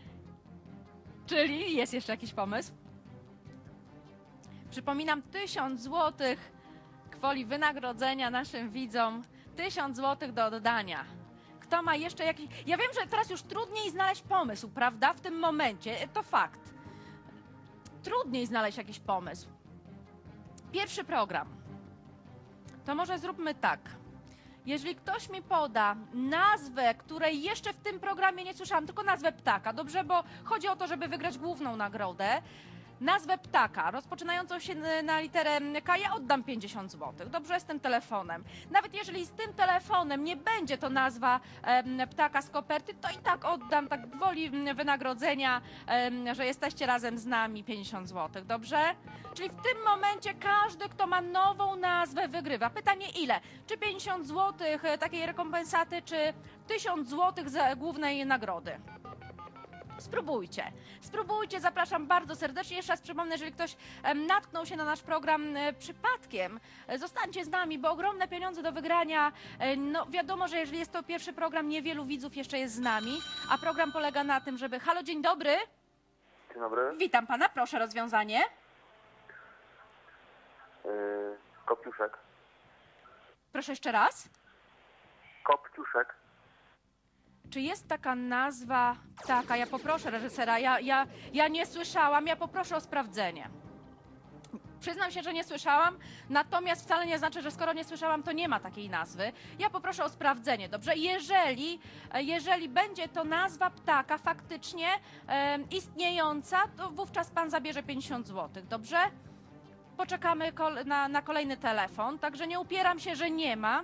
Czyli jest jeszcze jakiś pomysł? Przypominam, tysiąc złotych kwoli wynagrodzenia naszym widzom. Tysiąc złotych do oddania. Kto ma jeszcze jakiś... Ja wiem, że teraz już trudniej znaleźć pomysł, prawda? W tym momencie, to fakt. Trudniej znaleźć jakiś pomysł. Pierwszy program. To może zróbmy tak. Jeżeli ktoś mi poda nazwę, której jeszcze w tym programie nie słyszałam, tylko nazwę ptaka, dobrze? Bo chodzi o to, żeby wygrać główną nagrodę. Nazwę ptaka, rozpoczynającą się na literę K, ja oddam pięćdziesiąt złotych. Dobrze, z tym telefonem. Nawet jeżeli z tym telefonem nie będzie to nazwa em, ptaka z koperty, to i tak oddam, tak gwoli wynagrodzenia, em, że jesteście razem z nami, pięćdziesiąt złotych. Dobrze? Czyli w tym momencie każdy, kto ma nową nazwę, wygrywa. Pytanie ile? Czy pięćdziesiąt złotych takiej rekompensaty, czy tysiąc złotych za głównej nagrody? Spróbujcie. Spróbujcie, zapraszam bardzo serdecznie. Jeszcze raz przypomnę, jeżeli ktoś em, natknął się na nasz program e, przypadkiem, e, zostańcie z nami, bo ogromne pieniądze do wygrania. E, no wiadomo, że jeżeli jest to pierwszy program, niewielu widzów jeszcze jest z nami, a program polega na tym, żeby... Halo, dzień dobry. Dzień dobry. Witam pana, proszę rozwiązanie. Yy, Kopciuszek. Proszę jeszcze raz. Kopciuszek. Czy jest taka nazwa ptaka? Ja poproszę reżysera, ja, ja, ja nie słyszałam, ja poproszę o sprawdzenie. Przyznam się, że nie słyszałam, natomiast wcale nie znaczy, że skoro nie słyszałam, to nie ma takiej nazwy. Ja poproszę o sprawdzenie, dobrze? Jeżeli, jeżeli będzie to nazwa ptaka faktycznie e, istniejąca, to wówczas pan zabierze pięćdziesiąt złotych, dobrze? Poczekamy kol na, na kolejny telefon, także nie upieram się, że nie ma.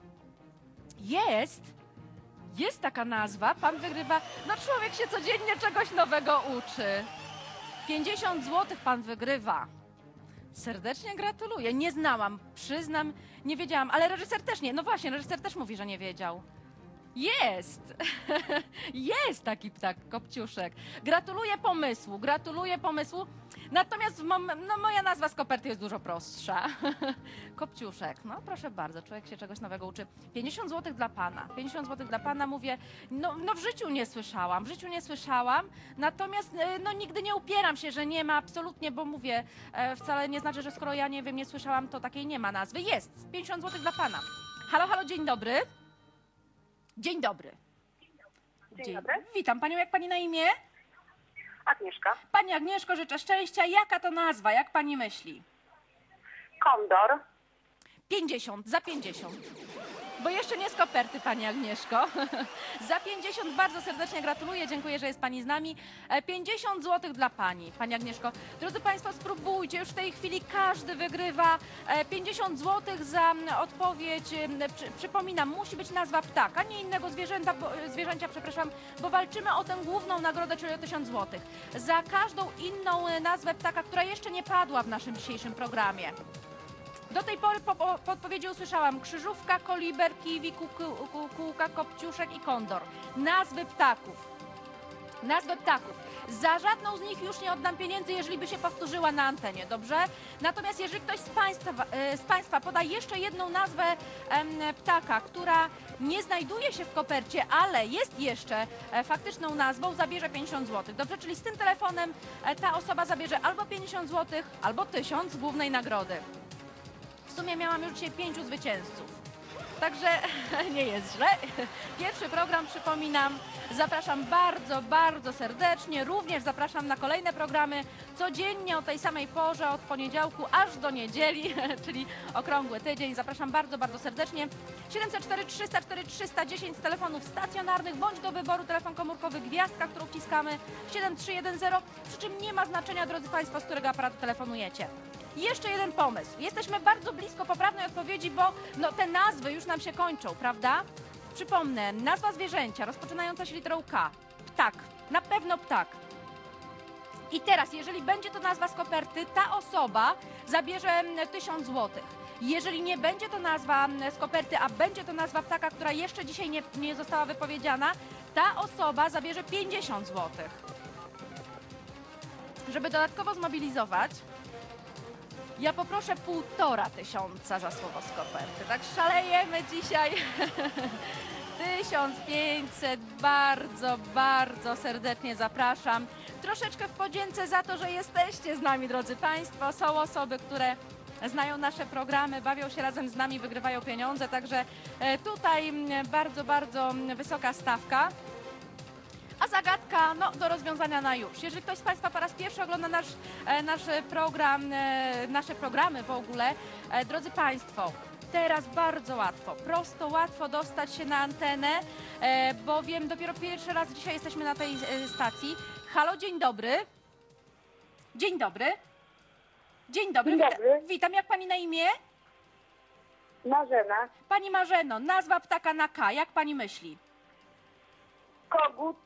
Jest! Jest taka nazwa, pan wygrywa. No człowiek się codziennie czegoś nowego uczy. pięćdziesiąt złotych pan wygrywa. Serdecznie gratuluję. Nie znałam, przyznam, nie wiedziałam, ale reżyser też nie. No właśnie, reżyser też mówi, że nie wiedział. Jest! Jest taki ptak, Kopciuszek. Gratuluję pomysłu, gratuluję pomysłu. Natomiast mom- no, moja nazwa z koperty jest dużo prostsza. Kopciuszek, no proszę bardzo, człowiek się czegoś nowego uczy. pięćdziesiąt złotych dla pana. pięćdziesiąt złotych dla pana, mówię, no, no w życiu nie słyszałam, w życiu nie słyszałam. Natomiast e, no nigdy nie upieram się, że nie ma absolutnie, bo mówię, e, wcale nie znaczy, że skoro ja nie wiem, nie słyszałam, to takiej nie ma nazwy. Jest, pięćdziesiąt złotych dla pana. Halo, halo, dzień dobry. Dzień dobry. Dzień dobry. Witam panią, jak pani na imię? Agnieszka. Pani Agnieszko, życzę szczęścia. Jaka to nazwa? Jak pani myśli? Kondor. pięćdziesiąt, za pięćdziesiąt. Bo jeszcze nie z koperty, pani Agnieszko. Za pięćdziesiąt bardzo serdecznie gratuluję, dziękuję, że jest pani z nami. E, pięćdziesiąt złotych dla pani, pani Agnieszko. Drodzy państwo, spróbujcie, już w tej chwili każdy wygrywa. E, pięćdziesiąt złotych za m, odpowiedź. E, przy, przypominam, musi być nazwa ptaka, nie innego zwierzęta, bo, e, zwierzęcia, przepraszam, bo walczymy o tę główną nagrodę, czyli o tysiąc złotych. Za każdą inną e, nazwę ptaka, która jeszcze nie padła w naszym dzisiejszym programie. Do tej pory po, po podpowiedzi usłyszałam krzyżówka, koliber, kiwi, kuku, kukułka, kopciuszek i kondor. Nazwy ptaków. Nazwy ptaków. Za żadną z nich już nie oddam pieniędzy, jeżeli by się powtórzyła na antenie, dobrze? Natomiast jeżeli ktoś z Państwa, z państwa poda jeszcze jedną nazwę em, ptaka, która nie znajduje się w kopercie, ale jest jeszcze e, faktyczną nazwą, zabierze pięćdziesiąt złotych, dobrze? Czyli z tym telefonem e, ta osoba zabierze albo pięćdziesiąt złotych, albo tysiąc głównej nagrody. W sumie miałam już dzisiaj pięciu zwycięzców. Także nie jest źle. Pierwszy program, przypominam, zapraszam bardzo, bardzo serdecznie. Również zapraszam na kolejne programy codziennie o tej samej porze, od poniedziałku aż do niedzieli, czyli okrągły tydzień. Zapraszam bardzo, bardzo serdecznie. siedemset cztery trzysta cztery trzysta dziesięć z telefonów stacjonarnych, bądź do wyboru telefon komórkowy gwiazdka, którą wciskamy siedem trzy jeden zero, przy czym nie ma znaczenia, drodzy Państwo, z którego aparatu telefonujecie. Jeszcze jeden pomysł. Jesteśmy bardzo blisko poprawnej odpowiedzi, bo no, te nazwy już nam się kończą, prawda? Przypomnę, nazwa zwierzęcia rozpoczynająca się literą K. Ptak. Na pewno ptak. I teraz, jeżeli będzie to nazwa z koperty, ta osoba zabierze tysiąc złotych. Jeżeli nie będzie to nazwa z koperty, a będzie to nazwa ptaka, która jeszcze dzisiaj nie, nie została wypowiedziana, ta osoba zabierze pięćdziesiąt złotych. Żeby dodatkowo zmobilizować, ja poproszę półtora tysiąca za słowo z koperty. Tak szalejemy dzisiaj. tysiąc pięćset, bardzo, bardzo serdecznie zapraszam. Troszeczkę w podzięce za to, że jesteście z nami, drodzy Państwo. Są osoby, które znają nasze programy, bawią się razem z nami, wygrywają pieniądze, także tutaj bardzo, bardzo wysoka stawka. A zagadka no, do rozwiązania na już. Jeżeli ktoś z Państwa po raz pierwszy ogląda nasz, nasz program, nasze programy w ogóle, drodzy Państwo, teraz bardzo łatwo, prosto, łatwo dostać się na antenę, bowiem dopiero pierwszy raz dzisiaj jesteśmy na tej stacji. Halo, dzień dobry. Dzień dobry. Dzień dobry. Dzień dobry. Wita, witam, jak Pani na imię? Marzena. Pani Marzeno, nazwa ptaka na K, jak Pani myśli? Kogut.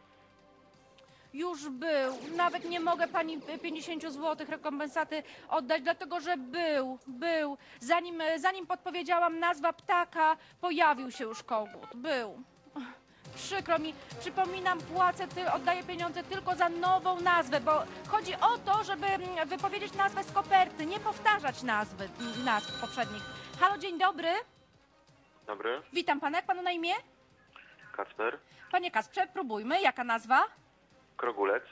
Już był. Nawet nie mogę Pani pięćdziesiąt złotych rekompensaty oddać, dlatego że był, był. Zanim, zanim podpowiedziałam nazwa ptaka, pojawił się już kogut. Był. Przykro mi. Przypominam, płacę, ty, oddaję pieniądze tylko za nową nazwę, bo chodzi o to, żeby wypowiedzieć nazwę z koperty, nie powtarzać nazwy, nazw poprzednich. Halo, dzień dobry. Dobry. Witam Pana. Jak Panu na imię? Kacper. Panie Kasprze, próbujmy. Jaka nazwa? Krogulec.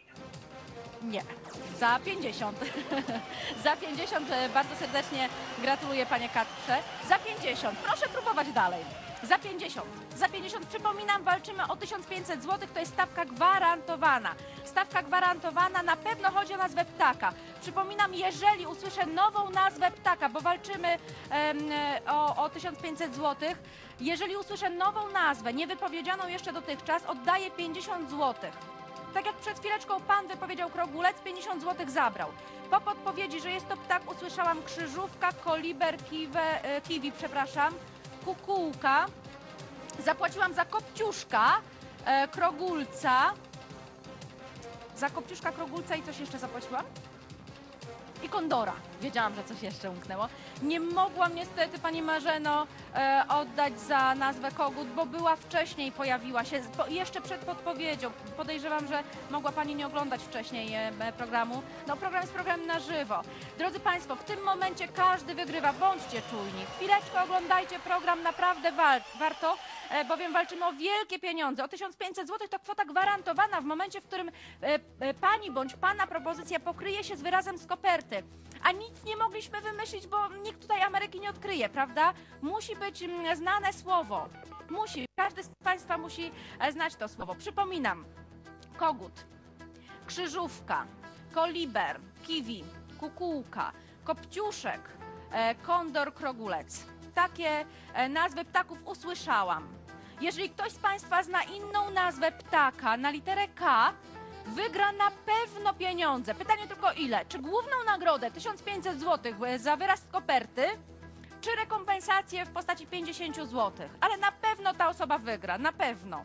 Nie. Za pięćdziesiąt. Za pięćdziesiąt e, bardzo serdecznie gratuluję Panie Kasprze. Za pięćdziesiąt. Proszę próbować dalej. Za pięćdziesiąt. Za pięćdziesiąt. Przypominam, walczymy o tysiąc pięćset złotych. To jest stawka gwarantowana. Stawka gwarantowana. Na pewno chodzi o nazwę ptaka. Przypominam, jeżeli usłyszę nową nazwę ptaka, bo walczymy em, o, o tysiąc pięćset złotych, jeżeli usłyszę nową nazwę, niewypowiedzianą jeszcze dotychczas, oddaję pięćdziesiąt złotych. Tak jak przed chwileczką Pan wypowiedział krogulec, pięćdziesiąt złotych zabrał. Po podpowiedzi, że jest to ptak, usłyszałam krzyżówka, koliber, kiwe, e, kiwi, przepraszam, kukułka. Zapłaciłam za kopciuszka, e, krogulca. Za kopciuszka, krogulca i coś jeszcze zapłaciłam? I kondora. Wiedziałam, że coś jeszcze umknęło. Nie mogłam niestety, Pani Marzeno, e, oddać za nazwę kogut, bo była wcześniej, pojawiła się, po, jeszcze przed podpowiedzią. Podejrzewam, że mogła Pani nie oglądać wcześniej e, programu. No, program jest programem na żywo. Drodzy Państwo, w tym momencie każdy wygrywa. Bądźcie czujni. Chwileczkę oglądajcie program, naprawdę wa warto, e, bowiem walczymy o wielkie pieniądze. O tysiąc pięćset złotych to kwota gwarantowana w momencie, w którym e, e, Pani bądź Pana propozycja pokryje się z wyrazem z koperty. A nic nie mogliśmy wymyślić, bo nikt tutaj Ameryki nie odkryje, prawda? Musi być mm, znane słowo. Musi. Każdy z Państwa musi e, znać to słowo. Przypominam. Kogut, krzyżówka, koliber, kiwi, kukułka, kopciuszek, e, kondor, krogulec. Takie e, nazwy ptaków usłyszałam. Jeżeli ktoś z Państwa zna inną nazwę ptaka na literę K, wygra na pewno pieniądze. Pytanie tylko ile? Czy główną nagrodę tysiąc pięćset złotych za wyraz z koperty, czy rekompensację w postaci pięćdziesiąt złotych? Ale na pewno ta osoba wygra, na pewno.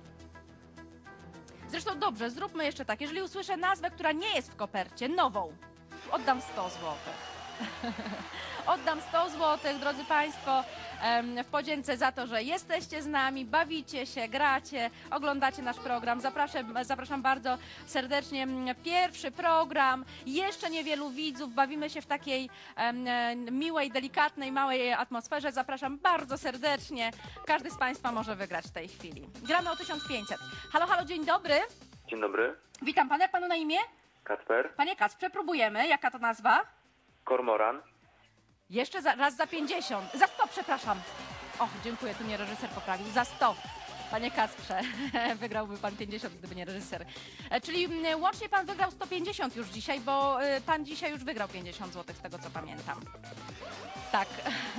Zresztą dobrze, zróbmy jeszcze tak. Jeżeli usłyszę nazwę, która nie jest w kopercie, nową, oddam sto złotych. Oddam sto złotych, drodzy Państwo, w podzięce za to, że jesteście z nami, bawicie się, gracie, oglądacie nasz program. Zapraszam, zapraszam bardzo serdecznie. Pierwszy program, jeszcze niewielu widzów, bawimy się w takiej miłej, delikatnej, małej atmosferze. Zapraszam bardzo serdecznie. Każdy z Państwa może wygrać w tej chwili. Gramy o tysiąc pięćset. Halo, halo, dzień dobry. Dzień dobry. Witam Pana, jak Panu na imię? Kacper. Panie Kacprze, próbujemy. Jaka to nazwa? Kormoran. Jeszcze za, raz za pięćdziesiąt. Za sto, przepraszam. Och, dziękuję, tu mnie reżyser poprawił. Za sto. Panie Kacprze, wygrałby pan pięćdziesiąt, gdyby nie reżyser. E, Czyli mm, łącznie pan wygrał sto pięćdziesiąt już dzisiaj, bo y, pan dzisiaj już wygrał pięćdziesiąt złotych, z tego co pamiętam. Tak.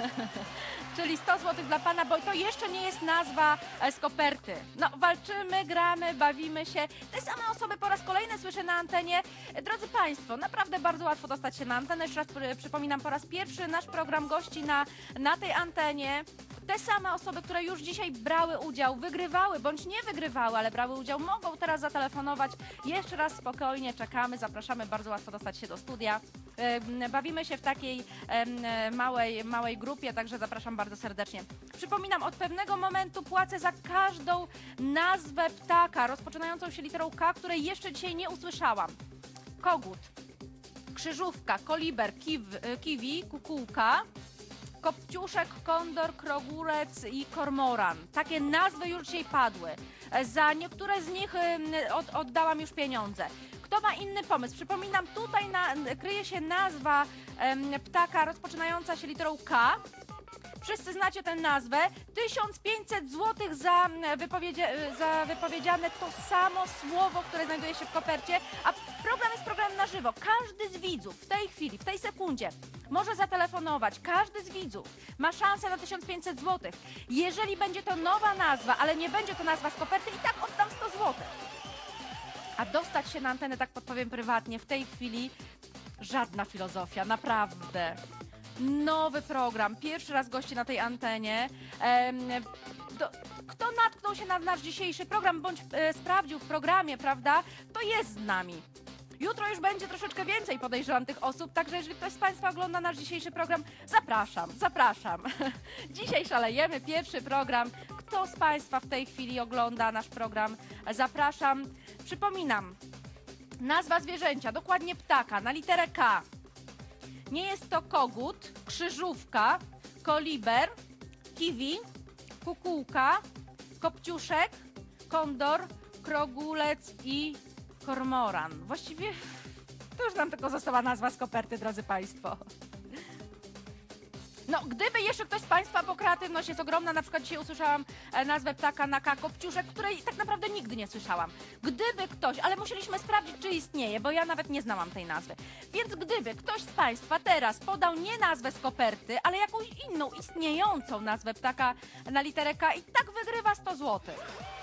Czyli sto złotych dla pana, bo to jeszcze nie jest nazwa e, z koperty. No, walczymy, gramy, bawimy się. Te same osoby po raz kolejny słyszę na antenie. E, Drodzy państwo, naprawdę bardzo łatwo dostać się na antenę. Jeszcze raz przy- przypominam, po raz pierwszy nasz program gości na, na tej antenie. Te same osoby, które już dzisiaj brały udział, wygrywały bądź nie wygrywały, ale brały udział, mogą teraz zatelefonować. Jeszcze raz spokojnie czekamy, zapraszamy, bardzo łatwo dostać się do studia. Em, Bawimy się w takiej em, małej, małej grupie, także zapraszam bardzo serdecznie. Przypominam, od pewnego momentu płacę za każdą nazwę ptaka rozpoczynającą się literą K, której jeszcze dzisiaj nie usłyszałam. Kogut, krzyżówka, koliber, kiw, kiwi, kukułka, kopciuszek, kondor, krogulec i kormoran. Takie nazwy już dzisiaj padły. Za niektóre z nich em, od, oddałam już pieniądze. Kto ma inny pomysł? Przypominam, tutaj na, kryje się nazwa em, ptaka rozpoczynająca się literą K. Wszyscy znacie tę nazwę. tysiąc pięćset złotych za, mm, wypowiedzie, za wypowiedziane to samo słowo, które znajduje się w kopercie. A program jest programem na żywo. Każdy z widzów w tej chwili, w tej sekundzie może zatelefonować. Każdy z widzów ma szansę na tysiąc pięćset złotych. Jeżeli będzie to nowa nazwa, ale nie będzie to nazwa z koperty, i tak oddam sto złotych. A dostać się na antenę, tak podpowiem prywatnie, w tej chwili żadna filozofia, naprawdę. Nowy program, pierwszy raz gości na tej antenie. Em, do, kto natknął się na nasz dzisiejszy program, bądź e, sprawdził w programie, prawda, to jest z nami. Jutro już będzie troszeczkę więcej, podejrzewam, tych osób, także jeżeli ktoś z państwa ogląda nasz dzisiejszy program, zapraszam, zapraszam. Dzisiaj szalejemy, pierwszy program. Kto z państwa w tej chwili ogląda nasz program, zapraszam. Przypominam, nazwa zwierzęcia, dokładnie ptaka, na literę K. Nie jest to kogut, krzyżówka, koliber, kiwi, kukułka, kopciuszek, kondor, krogulec i kormoran. Właściwie to już nam tylko została nazwa z koperty, drodzy państwo. No, gdyby jeszcze ktoś z państwa, bo kreatywność jest ogromna, na przykład dzisiaj usłyszałam e, nazwę ptaka na K, kopciuszek, której tak naprawdę nigdy nie słyszałam. Gdyby ktoś, ale musieliśmy sprawdzić, czy istnieje, bo ja nawet nie znałam tej nazwy. Więc gdyby ktoś z państwa teraz podał nie nazwę z koperty, ale jakąś inną, istniejącą nazwę ptaka na literę K, i tak wygrywa sto złotych.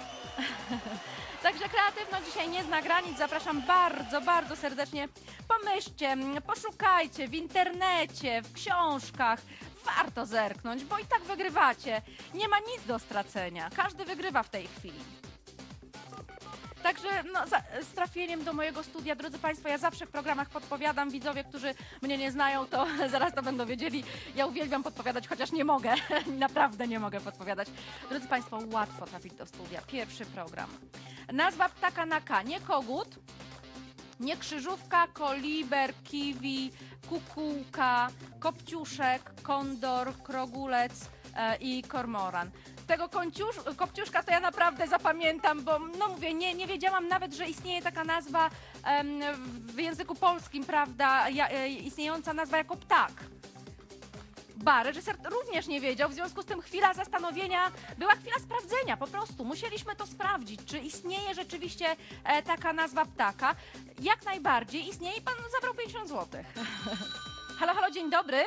Także kreatywność dzisiaj nie zna granic. Zapraszam bardzo, bardzo serdecznie. Pomyślcie, poszukajcie w internecie, w książkach. Warto zerknąć, bo i tak wygrywacie. Nie ma nic do stracenia. Każdy wygrywa w tej chwili. Także no, za, z trafieniem do mojego studia, drodzy państwo, ja zawsze w programach podpowiadam. Widzowie, którzy mnie nie znają, to zaraz to będą wiedzieli. Ja uwielbiam podpowiadać, chociaż nie mogę. Naprawdę nie mogę podpowiadać. Drodzy państwo, łatwo trafić do studia. Pierwszy program. Nazwa ptaka na K. Nie kogut, nie krzyżówka, koliber, kiwi, kukułka, kopciuszek, kondor, krogulec e, i kormoran. Tego końciusz, kopciuszka to ja naprawdę zapamiętam, bo no mówię, nie, nie wiedziałam nawet, że istnieje taka nazwa em, w języku polskim, prawda, ja, e, istniejąca nazwa jako ptak. Ba, reżyser również nie wiedział, w związku z tym chwila zastanowienia, była chwila sprawdzenia, po prostu. Musieliśmy to sprawdzić, czy istnieje rzeczywiście e, taka nazwa ptaka. Jak najbardziej istnieje i pan zabrał pięćdziesiąt złotych. Halo, halo, dzień dobry.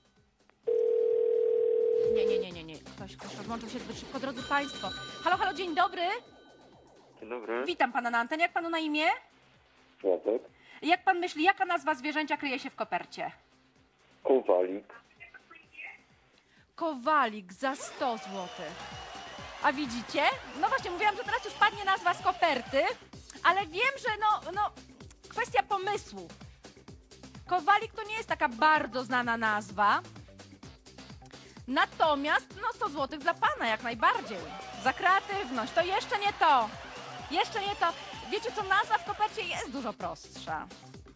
Nie, nie, nie, nie, nie. Ktoś, ktoś rozłączył się zbyt szybko, drodzy państwo. Halo, halo, dzień dobry. Dzień dobry. Witam pana na antenie. Jak panu na imię? Sławek, Jak pan myśli, jaka nazwa zwierzęcia kryje się w kopercie? kowalik. Kowalik za sto złotych. A widzicie? No właśnie, mówiłam, że teraz już padnie nazwa z koperty, ale wiem, że no, no, kwestia pomysłu. Kowalik to nie jest taka bardzo znana nazwa. Natomiast, no sto złotych dla pana jak najbardziej. Za kreatywność. To jeszcze nie to. Jeszcze nie to. Wiecie co, nazwa w kopercie jest dużo prostsza.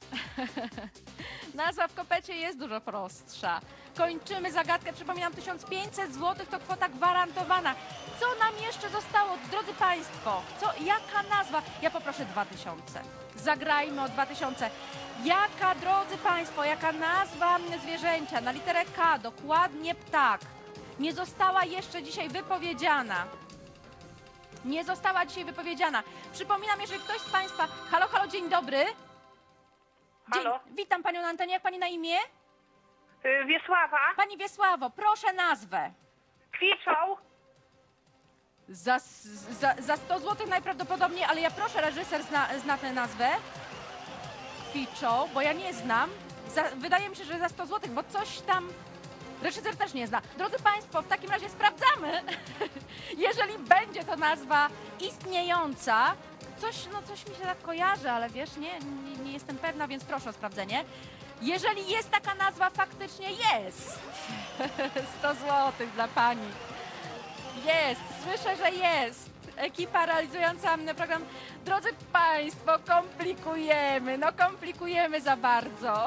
Nazwa w kopercie jest dużo prostsza. Kończymy zagadkę. Przypominam, tysiąc pięćset złotych to kwota gwarantowana. Co nam jeszcze zostało? Drodzy Państwo, co, jaka nazwa? Ja poproszę dwa tysiące. Zagrajmy o dwa tysiące. Jaka, drodzy Państwo, jaka nazwa zwierzęcia na literę K, dokładnie ptak, nie została jeszcze dzisiaj wypowiedziana? Nie została dzisiaj wypowiedziana. Przypominam, jeżeli ktoś z Państwa... Halo, halo, dzień dobry. Dzień... Halo? Witam Panią na antenie. Jak Pani na imię? Y, Wiesława, Pani Wiesławo, proszę nazwę. kwiczą. Za, za, za sto złotych najprawdopodobniej, ale ja proszę, reżyser zna, zna tę nazwę. Kwiczą, bo ja nie znam. Za, wydaje mi się, że za sto złotych, bo coś tam reżyser też nie zna. Drodzy Państwo, w takim razie sprawdzamy. Jeżeli będzie to nazwa istniejąca, coś, no coś mi się tak kojarzy, ale wiesz, nie, nie, nie jestem pewna, więc proszę o sprawdzenie. Jeżeli jest taka nazwa, faktycznie jest. sto złotych dla Pani. Jest, słyszę, że jest. Ekipa realizująca program. Drodzy Państwo, komplikujemy, no komplikujemy za bardzo.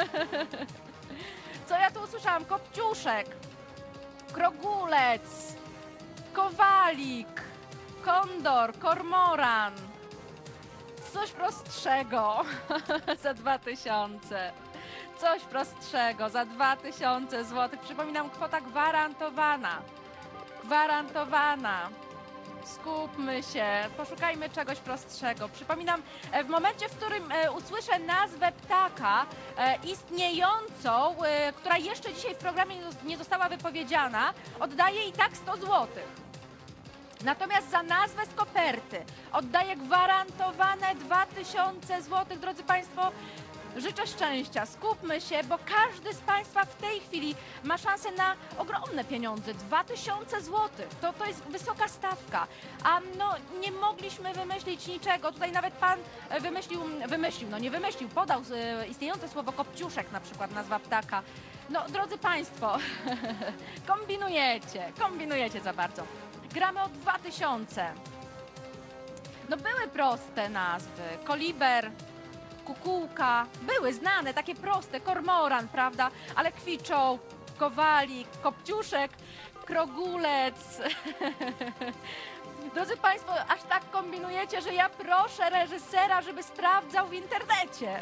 Co ja tu usłyszałam? Kopciuszek, krogulec, kowalik, kondor, kormoran. Coś prostszego za dwa tysiące. Coś prostszego za dwa tysiące złotych. Przypominam, kwota gwarantowana. Gwarantowana. Skupmy się, poszukajmy czegoś prostszego. Przypominam, e, w momencie, w którym e, usłyszę nazwę ptaka e, istniejącą, e, która jeszcze dzisiaj w programie nie zos- nie została wypowiedziana, oddaję i tak sto złotych. Natomiast za nazwę z koperty oddaję gwarantowane dwa tysiące złotych. Drodzy Państwo, życzę szczęścia, skupmy się, bo każdy z Państwa w tej chwili ma szansę na ogromne pieniądze. dwa tysiące złotych, to, to jest wysoka stawka. A no, nie mogliśmy wymyślić niczego. Tutaj nawet Pan e, wymyślił, wymyślił, no nie wymyślił, podał e, istniejące słowo kopciuszek, na przykład nazwa ptaka. No, drodzy Państwo, kombinujecie, kombinujecie za bardzo. Gramy o dwa tysiące. No były proste nazwy, koliber, kukułka, były znane, takie proste, kormoran, prawda? Ale kwiczą, kowalik, kopciuszek, krogulec. Drodzy Państwo, aż tak kombinujecie, że ja proszę reżysera, żeby sprawdzał w internecie.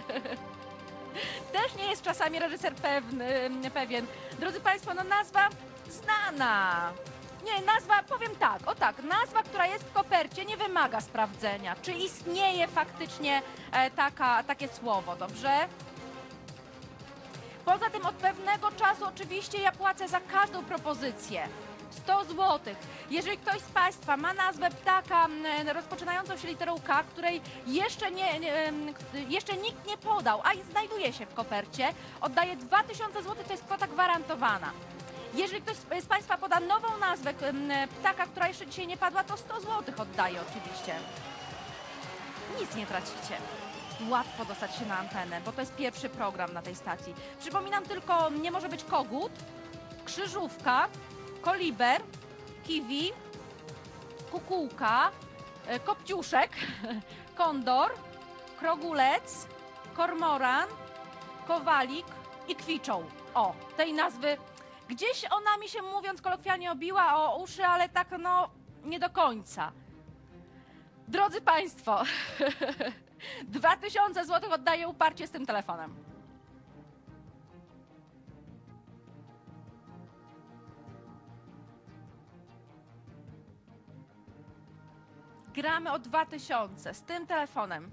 Też nie jest czasami reżyser pewny, pewien. Drodzy Państwo, no nazwa znana. Nie, nazwa, powiem tak, o tak, nazwa, która jest w kopercie, nie wymaga sprawdzenia. Czy istnieje faktycznie e, taka, takie słowo, dobrze? Poza tym od pewnego czasu oczywiście ja płacę za każdą propozycję. sto złotych. Jeżeli ktoś z Państwa ma nazwę ptaka m, rozpoczynającą się literą K, której jeszcze, nie, nie, em, jeszcze nikt nie podał, a i znajduje się w kopercie, oddaję dwa tysiące złotych, to jest kwota gwarantowana. Jeżeli ktoś z z Państwa poda nową nazwę m, ptaka, która jeszcze dzisiaj nie padła, to sto złotych oddaję oczywiście. Nic nie tracicie. Łatwo dostać się na antenę, bo to jest pierwszy program na tej stacji. Przypominam tylko, nie może być kogut, krzyżówka, koliber, kiwi, kukułka, e, kopciuszek, kondor, krogulec, kormoran, kowalik i kwiczą. O, tej nazwy gdzieś ona mi się, mówiąc kolokwialnie, obiła o uszy, ale tak no nie do końca. Drodzy Państwo, dwa tysiące złotych oddaję uparcie z tym telefonem. Gramy o dwa tysiące z tym telefonem.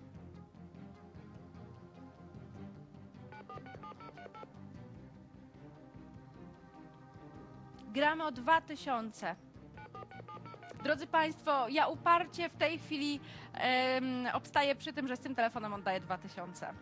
Gramy o dwa tysiące. Drodzy Państwo, ja uparcie w tej chwili em, obstaję przy tym, że z tym telefonem oddaję dwa tysiące.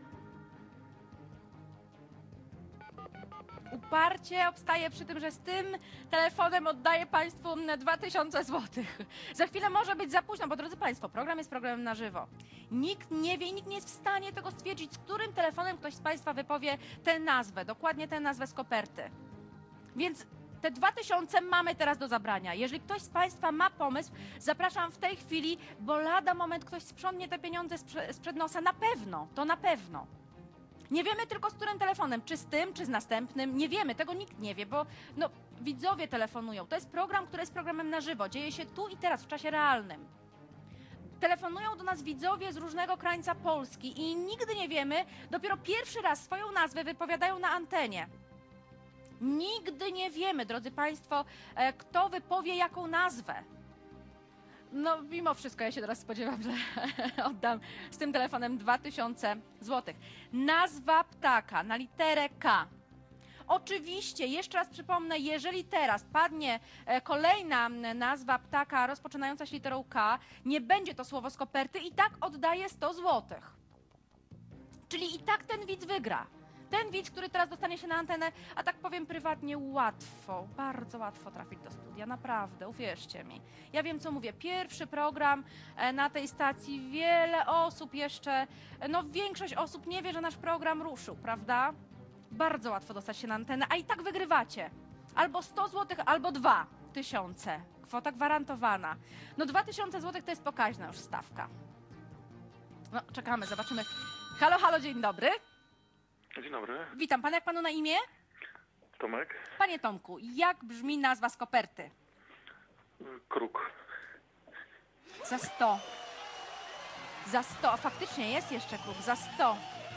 Uparcie obstaję przy tym, że z tym telefonem oddaję Państwu dwa tysiące złotych. Za chwilę może być za późno, bo drodzy Państwo, program jest programem na żywo. Nikt nie wie i nikt nie jest w stanie tego stwierdzić, z którym telefonem ktoś z Państwa wypowie tę nazwę, dokładnie tę nazwę z koperty. Więc te dwa tysiące mamy teraz do zabrania. Jeżeli ktoś z Państwa ma pomysł, zapraszam w tej chwili, bo lada moment ktoś sprzątnie te pieniądze sprze- sprzed nosa. Na pewno, to na pewno. Nie wiemy tylko z którym telefonem, czy z tym, czy z następnym. Nie wiemy, tego nikt nie wie, bo no, widzowie telefonują. To jest program, który jest programem na żywo. Dzieje się tu i teraz, w czasie realnym. Telefonują do nas widzowie z różnego krańca Polski i nigdy nie wiemy, dopiero pierwszy raz swoją nazwę wypowiadają na antenie. Nigdy nie wiemy, drodzy Państwo, e, kto wypowie jaką nazwę. No, mimo wszystko ja się teraz spodziewam, że oddam z tym telefonem dwa tysiące złotych. Nazwa ptaka na literę K. Oczywiście, jeszcze raz przypomnę, jeżeli teraz padnie e, kolejna nazwa ptaka rozpoczynająca się literą K, nie będzie to słowo z koperty i tak oddaję sto złotych. Czyli i tak ten widz wygra. Ten widz, który teraz dostanie się na antenę, a tak powiem prywatnie, łatwo, bardzo łatwo trafić do studia, naprawdę, uwierzcie mi. Ja wiem, co mówię, pierwszy program e, na tej stacji, wiele osób jeszcze, e, no większość osób nie wie, że nasz program ruszył, prawda? Bardzo łatwo dostać się na antenę, a i tak wygrywacie. Albo sto złotych, albo dwa tysiące. Kwota gwarantowana. No dwa tysiące złotych to jest pokaźna już stawka. No, czekamy, zobaczymy. Halo, halo, dzień dobry. Dzień dobry, Witam, pan jak panu na imię? Tomek, Panie Tomku, jak brzmi nazwa z koperty? Kruk. Za sto. Za sto, a faktycznie jest jeszcze klub, za sto.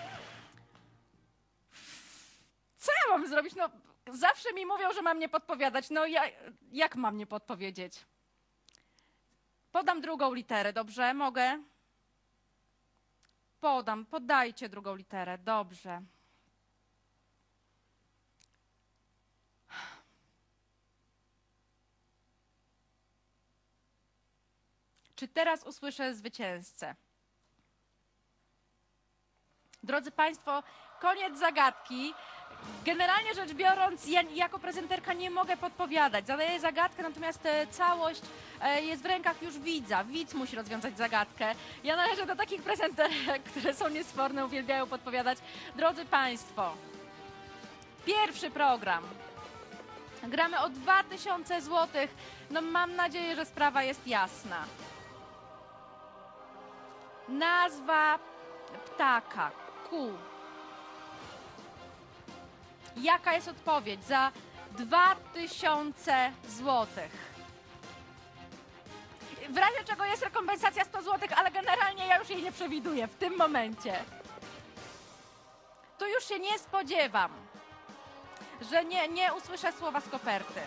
Co ja mam zrobić? No, zawsze mi mówią, że mam nie podpowiadać. No, ja, jak mam nie podpowiedzieć? Podam drugą literę, dobrze? Mogę? Podam, podajcie drugą literę, dobrze. Czy teraz usłyszę zwycięzcę? Drodzy Państwo, koniec zagadki. Generalnie rzecz biorąc, ja jako prezenterka nie mogę podpowiadać. Zadaję zagadkę, natomiast e, całość e, jest w rękach już widza. Widz musi rozwiązać zagadkę. Ja należę do takich prezenterek, które są niesforne, uwielbiają podpowiadać. Drodzy Państwo, pierwszy program. Gramy o dwa tysiące złotych. No mam nadzieję, że sprawa jest jasna. Nazwa ptaka. Ku. Jaka jest odpowiedź za dwa tysiące złotych? W razie czego jest rekompensacja sto złotych, ale generalnie ja już jej nie przewiduję w tym momencie. Tu już się nie spodziewam, że nie, nie usłyszę słowa z koperty.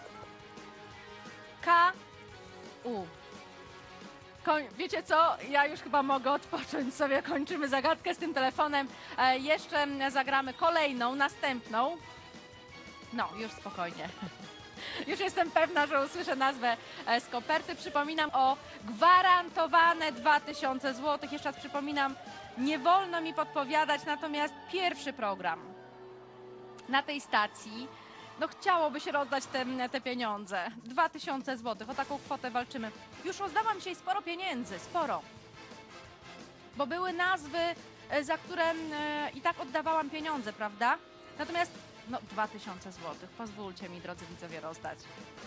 K U. Koń, wiecie co? Ja już chyba mogę odpocząć sobie. Kończymy zagadkę z tym telefonem. E, jeszcze zagramy kolejną, następną. No, już spokojnie. Już jestem pewna, że usłyszę nazwę e, z koperty. Przypominam o gwarantowane dwa tysiące złotych. Jeszcze raz przypominam, nie wolno mi podpowiadać, natomiast pierwszy program na tej stacji, no chciałoby się rozdać te, te pieniądze. dwa tysiące złotych, o taką kwotę walczymy. Już rozdałam dzisiaj sporo pieniędzy, sporo. Bo były nazwy, e, za które e, i tak oddawałam pieniądze, prawda? Natomiast, no dwa tysiące złotych, pozwólcie mi, drodzy widzowie, rozdać.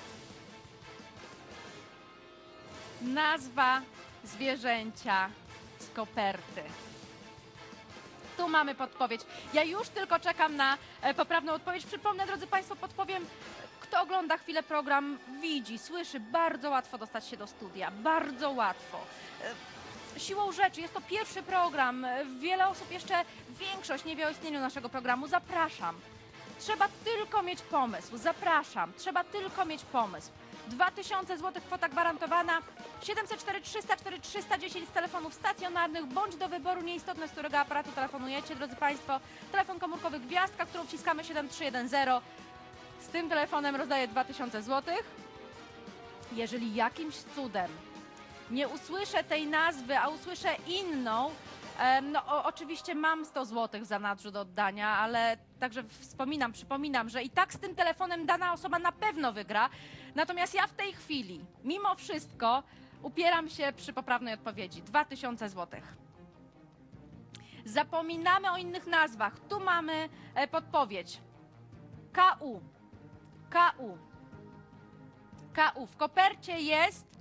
Nazwa zwierzęcia z koperty. Tu mamy podpowiedź. Ja już tylko czekam na e, poprawną odpowiedź. Przypomnę, drodzy Państwo, podpowiem, kto ogląda chwilę program, widzi, słyszy, bardzo łatwo dostać się do studia. Bardzo łatwo. E, siłą rzeczy, jest to pierwszy program. E, Wiele osób jeszcze, większość nie wie o istnieniu naszego programu. Zapraszam. Trzeba tylko mieć pomysł. Zapraszam. Trzeba tylko mieć pomysł. dwa tysiące złotych kwota gwarantowana. siedemset cztery trzysta cztery trzysta dziesięć z telefonów stacjonarnych bądź do wyboru, nieistotne z którego aparatu telefonujecie, drodzy Państwo. Telefon komórkowy gwiazdka, którą wciskamy siedem trzy jeden zero. Z tym telefonem rozdaję dwa tysiące złotych. Jeżeli jakimś cudem nie usłyszę tej nazwy, a usłyszę inną, no o, oczywiście mam sto złotych w zanadrzu do oddania, ale także wspominam, przypominam, że i tak z tym telefonem dana osoba na pewno wygra. Natomiast ja w tej chwili, mimo wszystko, upieram się przy poprawnej odpowiedzi. dwa tysiące złotych. Zapominamy o innych nazwach. Tu mamy e, podpowiedź. K U. K U. K U. W kopercie jest...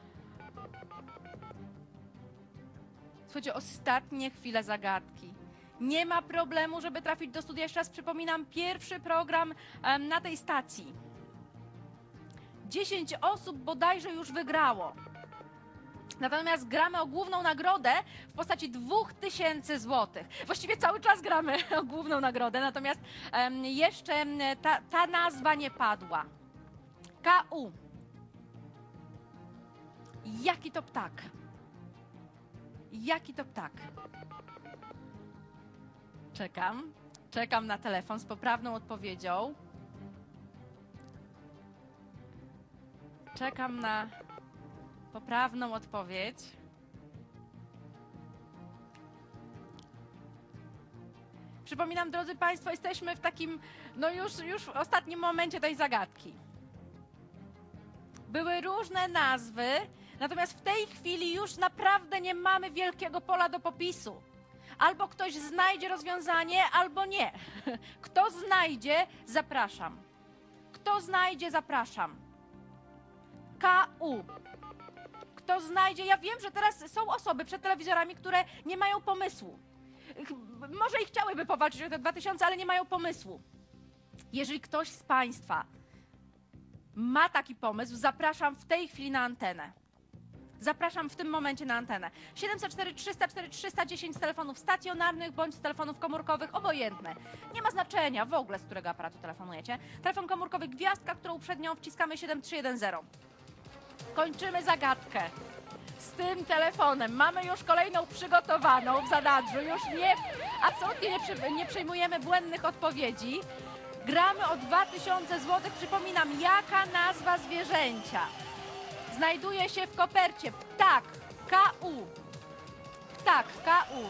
Słuchajcie, ostatnie chwile zagadki. Nie ma problemu, żeby trafić do studia. Jeszcze raz przypominam, pierwszy program em, na tej stacji. dziesięć osób bodajże już wygrało. Natomiast gramy o główną nagrodę w postaci dwóch tysięcy złotych. Właściwie cały czas gramy o główną nagrodę, natomiast em, jeszcze em, ta, ta nazwa nie padła. K U. Jaki to ptak? Jaki to ptak? Czekam. Czekam na telefon z poprawną odpowiedzią. Czekam na poprawną odpowiedź. Przypominam, drodzy Państwo, jesteśmy w takim, no już, już w ostatnim momencie tej zagadki. Były różne nazwy, natomiast w tej chwili już naprawdę nie mamy wielkiego pola do popisu. Albo ktoś znajdzie rozwiązanie, albo nie. Kto znajdzie, zapraszam. Kto znajdzie, zapraszam. K U. Kto znajdzie, ja wiem, że teraz są osoby przed telewizorami, które nie mają pomysłu. Ch- Może i chciałyby powalczyć o te dwa tysiące, ale nie mają pomysłu. Jeżeli ktoś z Państwa ma taki pomysł, zapraszam w tej chwili na antenę. Zapraszam w tym momencie na antenę. siedemset cztery trzysta cztery trzysta dziesięć z telefonów stacjonarnych bądź z telefonów komórkowych, obojętne. Nie ma znaczenia w ogóle, z którego aparatu telefonujecie. Telefon komórkowy gwiazdka, którą uprzednio wciskamy siedem trzy jeden zero. Kończymy zagadkę. Z tym telefonem mamy już kolejną przygotowaną w zanadrzu. Już nie, absolutnie nie, przy, nie przyjmujemy błędnych odpowiedzi. Gramy o dwa tysiące złotych. Przypominam, jaka nazwa zwierzęcia znajduje się w kopercie? Ptak. K U. Ptak. K U.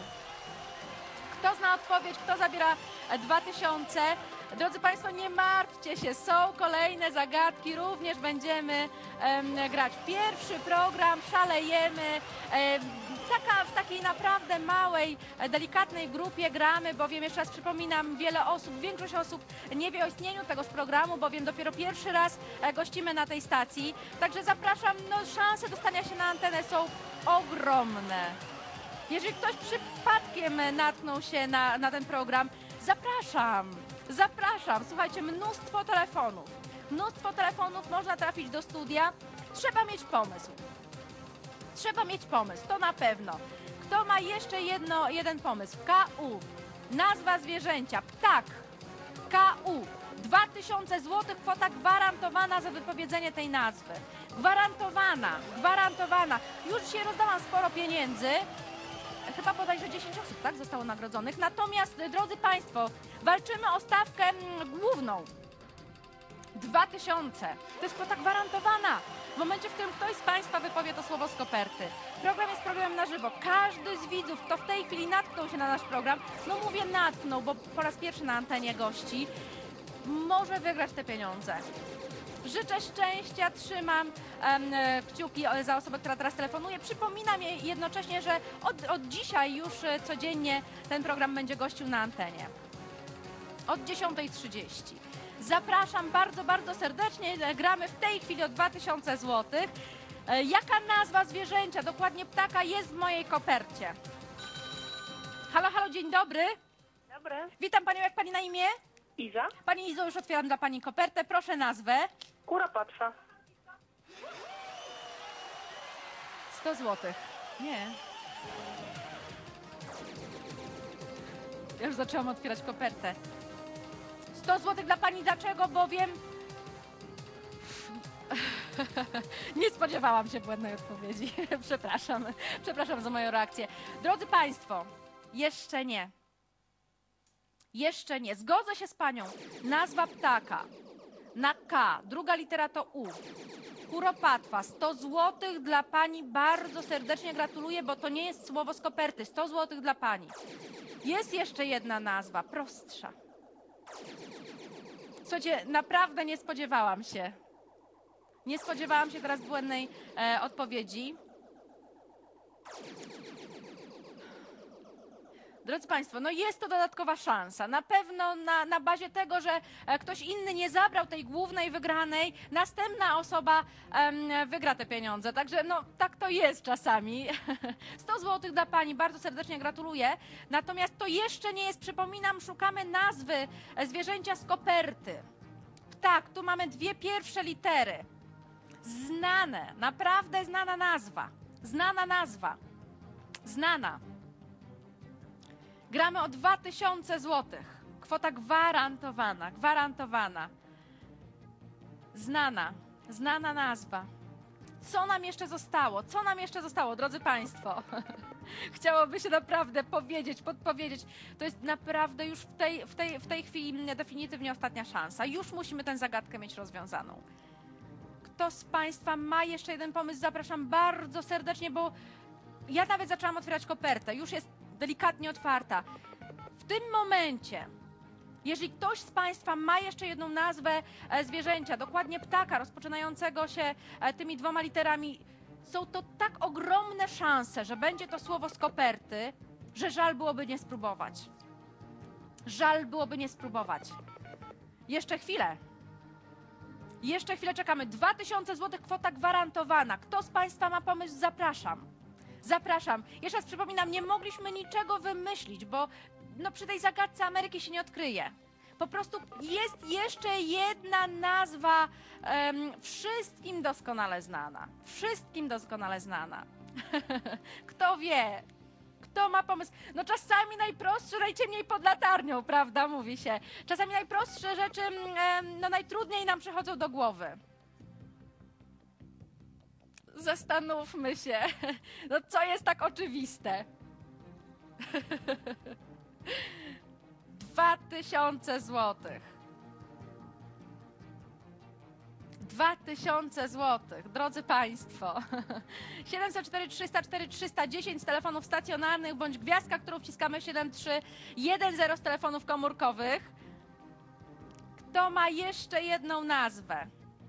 Kto zna odpowiedź? Kto zabiera dwa tysiące? Drodzy Państwo, nie martwcie się, są kolejne zagadki, również będziemy em, grać. Pierwszy program, szalejemy. Em, taka, w takiej naprawdę małej, e, delikatnej grupie gramy, bowiem jeszcze raz przypominam, wiele osób, większość osób nie wie o istnieniu tegoż programu, bowiem dopiero pierwszy raz e, gościmy na tej stacji. Także zapraszam, no szanse dostania się na antenę są ogromne. Jeżeli ktoś przypadkiem natknął się na, na ten program, zapraszam, zapraszam. Słuchajcie, mnóstwo telefonów, mnóstwo telefonów, można trafić do studia. Trzeba mieć pomysł. Trzeba mieć pomysł, to na pewno. Kto ma jeszcze jedno, jeden pomysł? K U. Nazwa zwierzęcia, ptak. K U. dwa tysiące złotych, kwota gwarantowana za wypowiedzenie tej nazwy. Gwarantowana, gwarantowana. Już dzisiaj rozdałam sporo pieniędzy. Chyba bodajże dziesięć osób, tak, zostało nagrodzonych. Natomiast, drodzy Państwo, walczymy o stawkę mm, główną. dwa tysiące. To jest kwota gwarantowana. W momencie, w którym ktoś z Państwa wypowie to słowo z koperty. Program jest programem na żywo. Każdy z widzów, kto w tej chwili natknął się na nasz program, no mówię natknął, bo po raz pierwszy na antenie gości, może wygrać te pieniądze. Życzę szczęścia, trzymam em, kciuki za osobę, która teraz telefonuje. Przypominam jej jednocześnie, że od, od dzisiaj już e, codziennie ten program będzie gościł na antenie. Od dziesiątej trzydzieści. Zapraszam bardzo, bardzo serdecznie. Gramy w tej chwili o dwa tysiące złotych. E, Jaka nazwa zwierzęcia, dokładnie ptaka, jest w mojej kopercie? Halo, halo, dzień dobry. Dobry. Witam Panią, jak Pani na imię? Iza? Pani Izo, już otwieram dla Pani kopertę. Proszę nazwę. Kuropatwa. sto złotych. Nie. Ja już zaczęłam otwierać kopertę. sto złotych dla Pani. Dlaczego? Bowiem nie spodziewałam się błędnej odpowiedzi. Przepraszam. Przepraszam za moją reakcję. Drodzy Państwo, jeszcze nie. Jeszcze nie. Zgodzę się z Panią. Nazwa ptaka na K, druga litera to U. Kuropatwa. sto złotych dla Pani. Bardzo serdecznie gratuluję, bo to nie jest słowo z koperty. sto złotych dla Pani. Jest jeszcze jedna nazwa, prostsza. Słuchajcie, naprawdę nie spodziewałam się. Nie spodziewałam się teraz błędnej e, odpowiedzi. Drodzy Państwo, no jest to dodatkowa szansa. Na pewno na, na bazie tego, że e, ktoś inny nie zabrał tej głównej wygranej, następna osoba em, wygra te pieniądze. Także no tak to jest czasami. sto złotych dla Pani, bardzo serdecznie gratuluję. Natomiast to jeszcze nie jest, przypominam, szukamy nazwy e, zwierzęcia z koperty. Tak, tu mamy dwie pierwsze litery. Znane, naprawdę znana nazwa. Znana nazwa. Znana. Gramy o dwa tysiące złotych. Kwota gwarantowana, gwarantowana. Znana, znana nazwa. Co nam jeszcze zostało? Co nam jeszcze zostało, drodzy Państwo? Chciałoby się naprawdę powiedzieć, podpowiedzieć. To jest naprawdę już w tej, w tej, w tej chwili definitywnie ostatnia szansa. Już musimy tę zagadkę mieć rozwiązaną. Kto z Państwa ma jeszcze jeden pomysł? Zapraszam bardzo serdecznie, bo ja nawet zaczęłam otwierać kopertę. Już jest delikatnie otwarta. W tym momencie, jeżeli ktoś z Państwa ma jeszcze jedną nazwę e, zwierzęcia, dokładnie ptaka rozpoczynającego się e, tymi dwoma literami, są to tak ogromne szanse, że będzie to słowo z koperty, że żal byłoby nie spróbować. Żal byłoby nie spróbować. Jeszcze chwilę. Jeszcze chwilę czekamy. dwa tysiące złotych kwota gwarantowana. Kto z Państwa ma pomysł? Zapraszam. Zapraszam. Jeszcze raz przypominam, nie mogliśmy niczego wymyślić, bo no, przy tej zagadce Ameryki się nie odkryje. Po prostu jest jeszcze jedna nazwa em, wszystkim doskonale znana. Wszystkim doskonale znana. Kto wie? Kto ma pomysł? No czasami najprostsze, najciemniej pod latarnią, prawda, mówi się. Czasami najprostsze rzeczy, em, no najtrudniej nam przychodzą do głowy. Zastanówmy się. No co jest tak oczywiste? Dwa tysiące złotych. Dwa tysiące złotych, drodzy Państwo. siedemset cztery trzysta cztery trzysta dziesięć z telefonów stacjonarnych bądź gwiazdka, którą wciskamy siedem trzy jeden zero z telefonów komórkowych. Kto ma jeszcze jedną nazwę?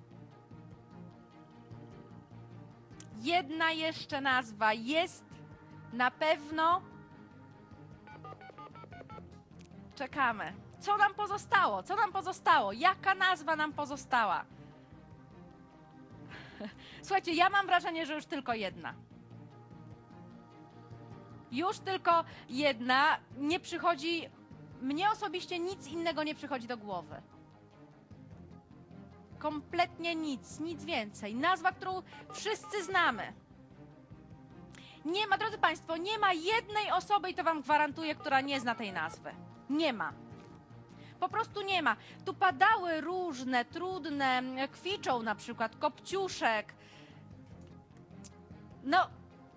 Jedna jeszcze nazwa jest na pewno. Czekamy. Co nam pozostało? Co nam pozostało? Jaka nazwa nam pozostała? Słuchajcie, ja mam wrażenie, że już tylko jedna. Już tylko jedna. Nie przychodzi... Mnie osobiście nic innego nie przychodzi do głowy. Kompletnie nic, nic więcej. Nazwa, którą wszyscy znamy. Nie ma, drodzy Państwo, nie ma jednej osoby, i to Wam gwarantuję, która nie zna tej nazwy. Nie ma. Po prostu nie ma. Tu padały różne, trudne, kwiczą na przykład, kopciuszek. No,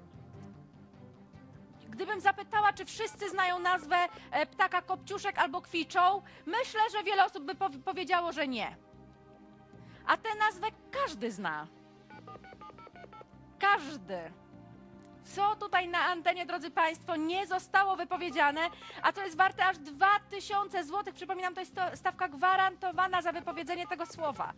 gdybym zapytała, czy wszyscy znają nazwę ptaka kopciuszek albo kwiczą, myślę, że wiele osób by powiedziało, że nie. A tę nazwę każdy zna. Każdy. Co tutaj na antenie, drodzy Państwo, nie zostało wypowiedziane, a to jest warte aż dwa tysiące złotych. Przypominam, to jest to stawka gwarantowana za wypowiedzenie tego słowa.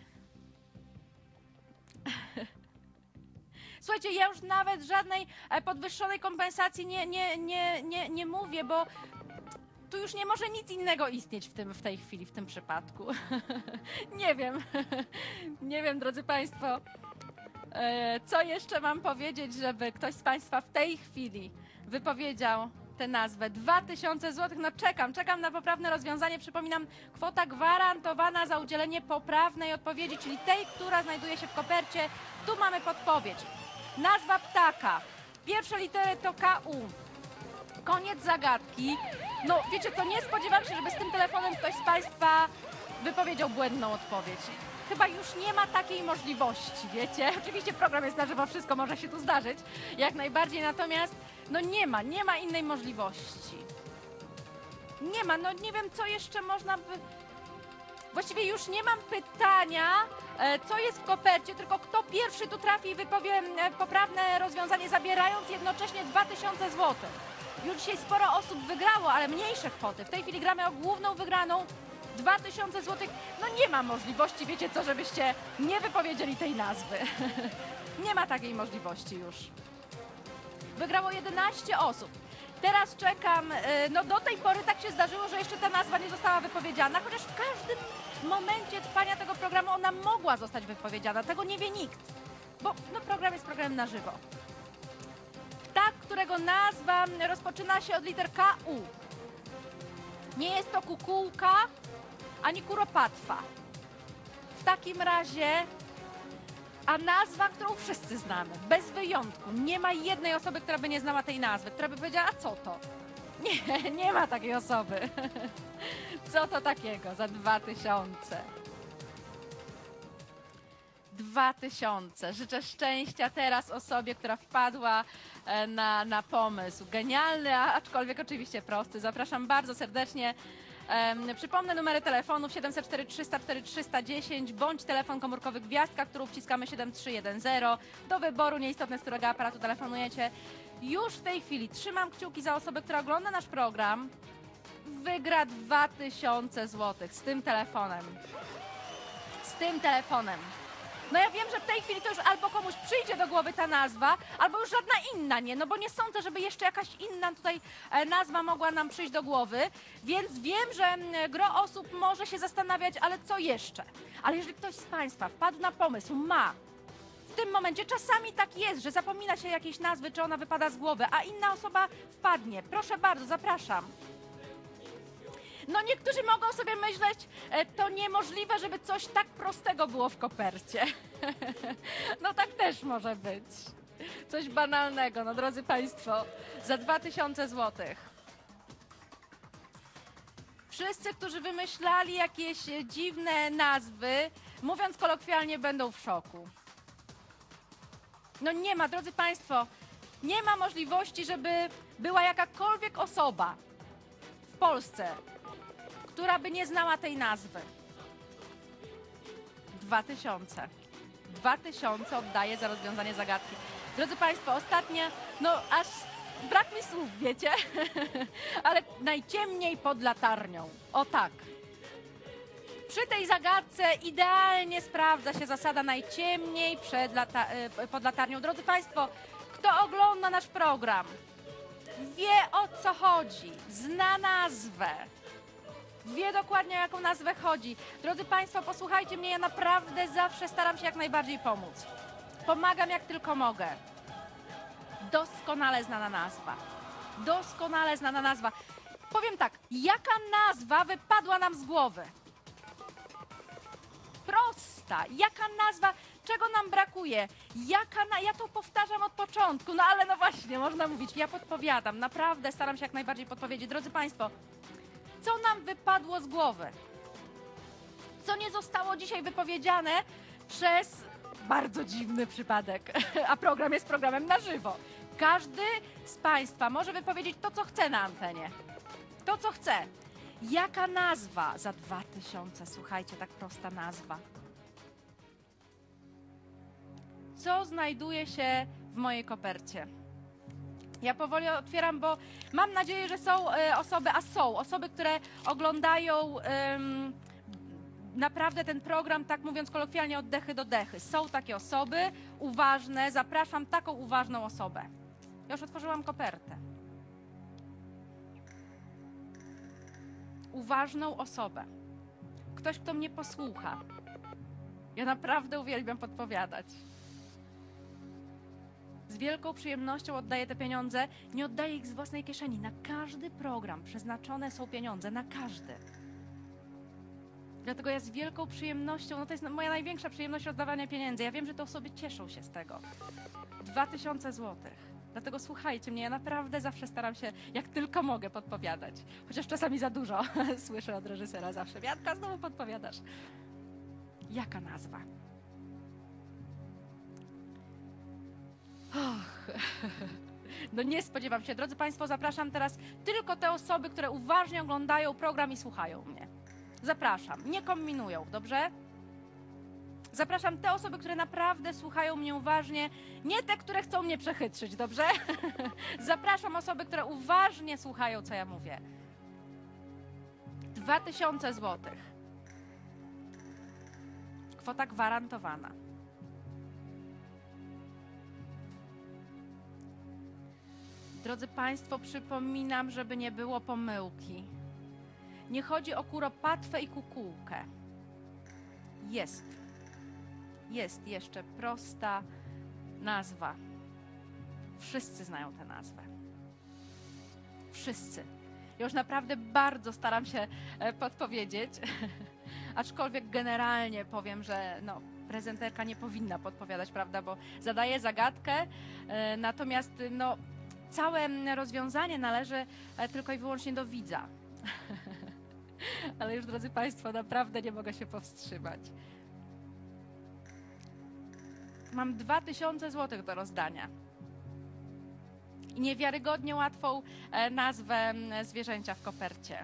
Słuchajcie, ja już nawet żadnej podwyższonej kompensacji nie, nie, nie, nie, nie mówię, bo tu już nie może nic innego istnieć w, tym, w tej chwili, w tym przypadku. Nie wiem. Nie wiem, drodzy Państwo. Co jeszcze mam powiedzieć, żeby ktoś z Państwa w tej chwili wypowiedział tę nazwę? dwa tysiące złotych, no czekam, czekam na poprawne rozwiązanie. Przypominam, kwota gwarantowana za udzielenie poprawnej odpowiedzi, czyli tej, która znajduje się w kopercie. Tu mamy podpowiedź. Nazwa ptaka. Pierwsze litery to K U. Koniec zagadki. No wiecie co, nie spodziewam się, żeby z tym telefonem ktoś z Państwa wypowiedział błędną odpowiedź. Chyba już nie ma takiej możliwości, wiecie? Oczywiście program jest na żywo, wszystko może się tu zdarzyć, jak najbardziej, natomiast no nie ma, nie ma innej możliwości. Nie ma, no nie wiem, co jeszcze można by... Właściwie już nie mam pytania, co jest w kopercie, tylko kto pierwszy tu trafi i wypowie poprawne rozwiązanie, zabierając jednocześnie dwa tysiące złotych. Już dzisiaj sporo osób wygrało, ale mniejsze kwoty. W tej chwili gramy o główną wygraną. dwa tysiące złotych, no nie ma możliwości, wiecie co, żebyście nie wypowiedzieli tej nazwy. Nie ma takiej możliwości już. Wygrało jedenaście osób. Teraz czekam, no do tej pory tak się zdarzyło, że jeszcze ta nazwa nie została wypowiedziana, chociaż w każdym momencie trwania tego programu ona mogła zostać wypowiedziana. Tego nie wie nikt, bo no, program jest programem na żywo. Ptak, którego nazwa rozpoczyna się od liter K U. Nie jest to kukułka, ani kuropatwa. W takim razie a nazwa, którą wszyscy znamy, bez wyjątku. Nie ma jednej osoby, która by nie znała tej nazwy, która by powiedziała, a co to? Nie, nie ma takiej osoby. Co to takiego za dwa tysiące? Dwa tysiące. Życzę szczęścia teraz osobie, która wpadła e, na, na pomysł. Genialny, a- aczkolwiek oczywiście prosty. Zapraszam bardzo serdecznie. Em, przypomnę numery telefonów siedem zero cztery trzysta cztery trzysta dziesięć bądź telefon komórkowy Gwiazdka, który wciskamy siedem trzy jeden zero. Do wyboru, nieistotne z którego aparatu telefonujecie. Już w tej chwili trzymam kciuki za osobę, która ogląda nasz program. Wygra dwa tysiące złotych z tym telefonem. Z tym telefonem. No ja wiem, że w tej chwili to już albo komuś przyjdzie do głowy ta nazwa, albo już żadna inna nie, no bo nie sądzę, żeby jeszcze jakaś inna tutaj e, nazwa mogła nam przyjść do głowy, więc wiem, że mm, gro osób może się zastanawiać, ale co jeszcze? Ale jeżeli ktoś z Państwa wpadł na pomysł, ma w tym momencie, czasami tak jest, że zapomina się jakiejś nazwy, czy ona wypada z głowy, a inna osoba wpadnie. Proszę bardzo, zapraszam. No niektórzy mogą sobie myśleć, e, to niemożliwe, żeby coś tak prostego było w kopercie. No tak też może być. Coś banalnego, no drodzy Państwo, za dwa tysiące złotych. Wszyscy, którzy wymyślali jakieś e, dziwne nazwy, mówiąc kolokwialnie, będą w szoku. No nie ma, drodzy Państwo, nie ma możliwości, żeby była jakakolwiek osoba w Polsce, która by nie znała tej nazwy. Dwa tysiące. Dwa tysiące oddaję za rozwiązanie zagadki. Drodzy Państwo, ostatnie, no aż brak mi słów, wiecie? Ale najciemniej pod latarnią. O tak. Przy tej zagadce idealnie sprawdza się zasada najciemniej przed lata e, pod latarnią. Drodzy Państwo, kto ogląda nasz program, wie o co chodzi, zna nazwę. Wie dokładnie, o jaką nazwę chodzi. Drodzy Państwo, posłuchajcie mnie, ja naprawdę zawsze staram się jak najbardziej pomóc. Pomagam jak tylko mogę. Doskonale znana nazwa. Doskonale znana nazwa. Powiem tak, jaka nazwa wypadła nam z głowy? Prosta. Jaka nazwa, czego nam brakuje? Jaka na... Ja to powtarzam od początku, no ale no właśnie, można mówić, ja podpowiadam. Naprawdę staram się jak najbardziej podpowiedzieć. Drodzy Państwo, co nam wypadło z głowy? Co nie zostało dzisiaj wypowiedziane przez bardzo dziwny przypadek, a program jest programem na żywo. Każdy z Państwa może wypowiedzieć to, co chce na antenie. To, co chce. Jaka nazwa za dwa tysiące? Słuchajcie, tak prosta nazwa. Co znajduje się w mojej kopercie? Ja powoli otwieram, bo mam nadzieję, że są e, osoby, a są osoby, które oglądają em, naprawdę ten program, tak mówiąc kolokwialnie, od dechy do dechy. Są takie osoby uważne, zapraszam taką uważną osobę. Ja już otworzyłam kopertę. Uważną osobę. Ktoś, kto mnie posłucha. Ja naprawdę uwielbiam podpowiadać. Z wielką przyjemnością oddaję te pieniądze. Nie oddaję ich z własnej kieszeni. Na każdy program przeznaczone są pieniądze. Na każdy. Dlatego ja z wielką przyjemnością, no to jest moja największa przyjemność oddawania pieniędzy. Ja wiem, że te osoby cieszą się z tego. Dwa tysiące złotych. Dlatego słuchajcie mnie, ja naprawdę zawsze staram się, jak tylko mogę, podpowiadać. Chociaż czasami za dużo słyszę od reżysera zawsze. Wiatka, znowu podpowiadasz. Jaka nazwa? Och. No nie spodziewam się. Drodzy Państwo, zapraszam teraz tylko te osoby, które uważnie oglądają program i słuchają mnie. Zapraszam. Nie kombinują, dobrze? Zapraszam te osoby, które naprawdę słuchają mnie uważnie, nie te, które chcą mnie przechytrzyć, dobrze? Zapraszam osoby, które uważnie słuchają, co ja mówię. Dwa tysiące złotych. Kwota gwarantowana. Drodzy Państwo, przypominam, żeby nie było pomyłki. Nie chodzi o kuropatwę i kukułkę. Jest. Jest jeszcze prosta nazwa. Wszyscy znają tę nazwę. Wszyscy. Ja już naprawdę bardzo staram się podpowiedzieć, aczkolwiek generalnie powiem, że no, prezenterka nie powinna podpowiadać, prawda, bo zadaje zagadkę, e, natomiast no, całe rozwiązanie należy e, tylko i wyłącznie do widza. Ale już, drodzy Państwo, naprawdę nie mogę się powstrzymać. Mam dwa tysiące złotych do rozdania. I niewiarygodnie łatwą e, nazwę m, zwierzęcia w kopercie.